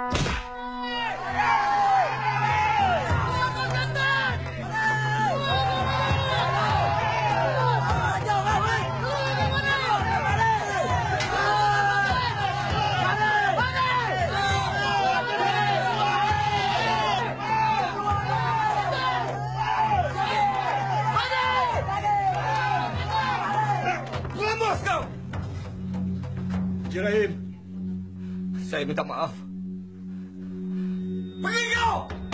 Encik Rahim, saya minta maaf. Pergi kau!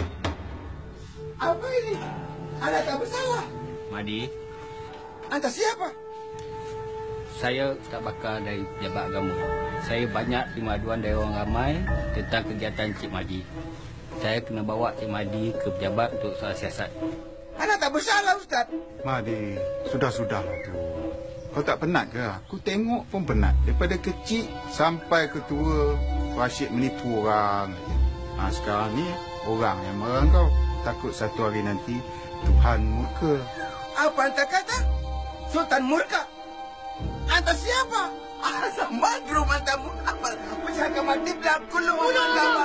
Apa ini? Anda tak bersalah. Mahdi, Anda siapa? saya Ustaz Bakar dari Pejabat Agama. Saya banyak terima aduan dari orang ramai tentang kegiatan Cik Mahdi. Saya kena bawa Cik Mahdi ke pejabat untuk soal siasat. Anda tak bersalah, Ustaz. Mahdi, sudah-sudahlah tu. Kau tak penat ke? Aku tengok pun penat. Daripada kecil sampai ke tua, kau asyik menipu orang. Ha, sekarang ni, orang yang marah kau. Takut satu hari nanti, Tuhan murka. Apa anda kata? Sultan murka? Anda siapa? Asal madrum anda Muhammad. Usaha mati belakang kullu ulama.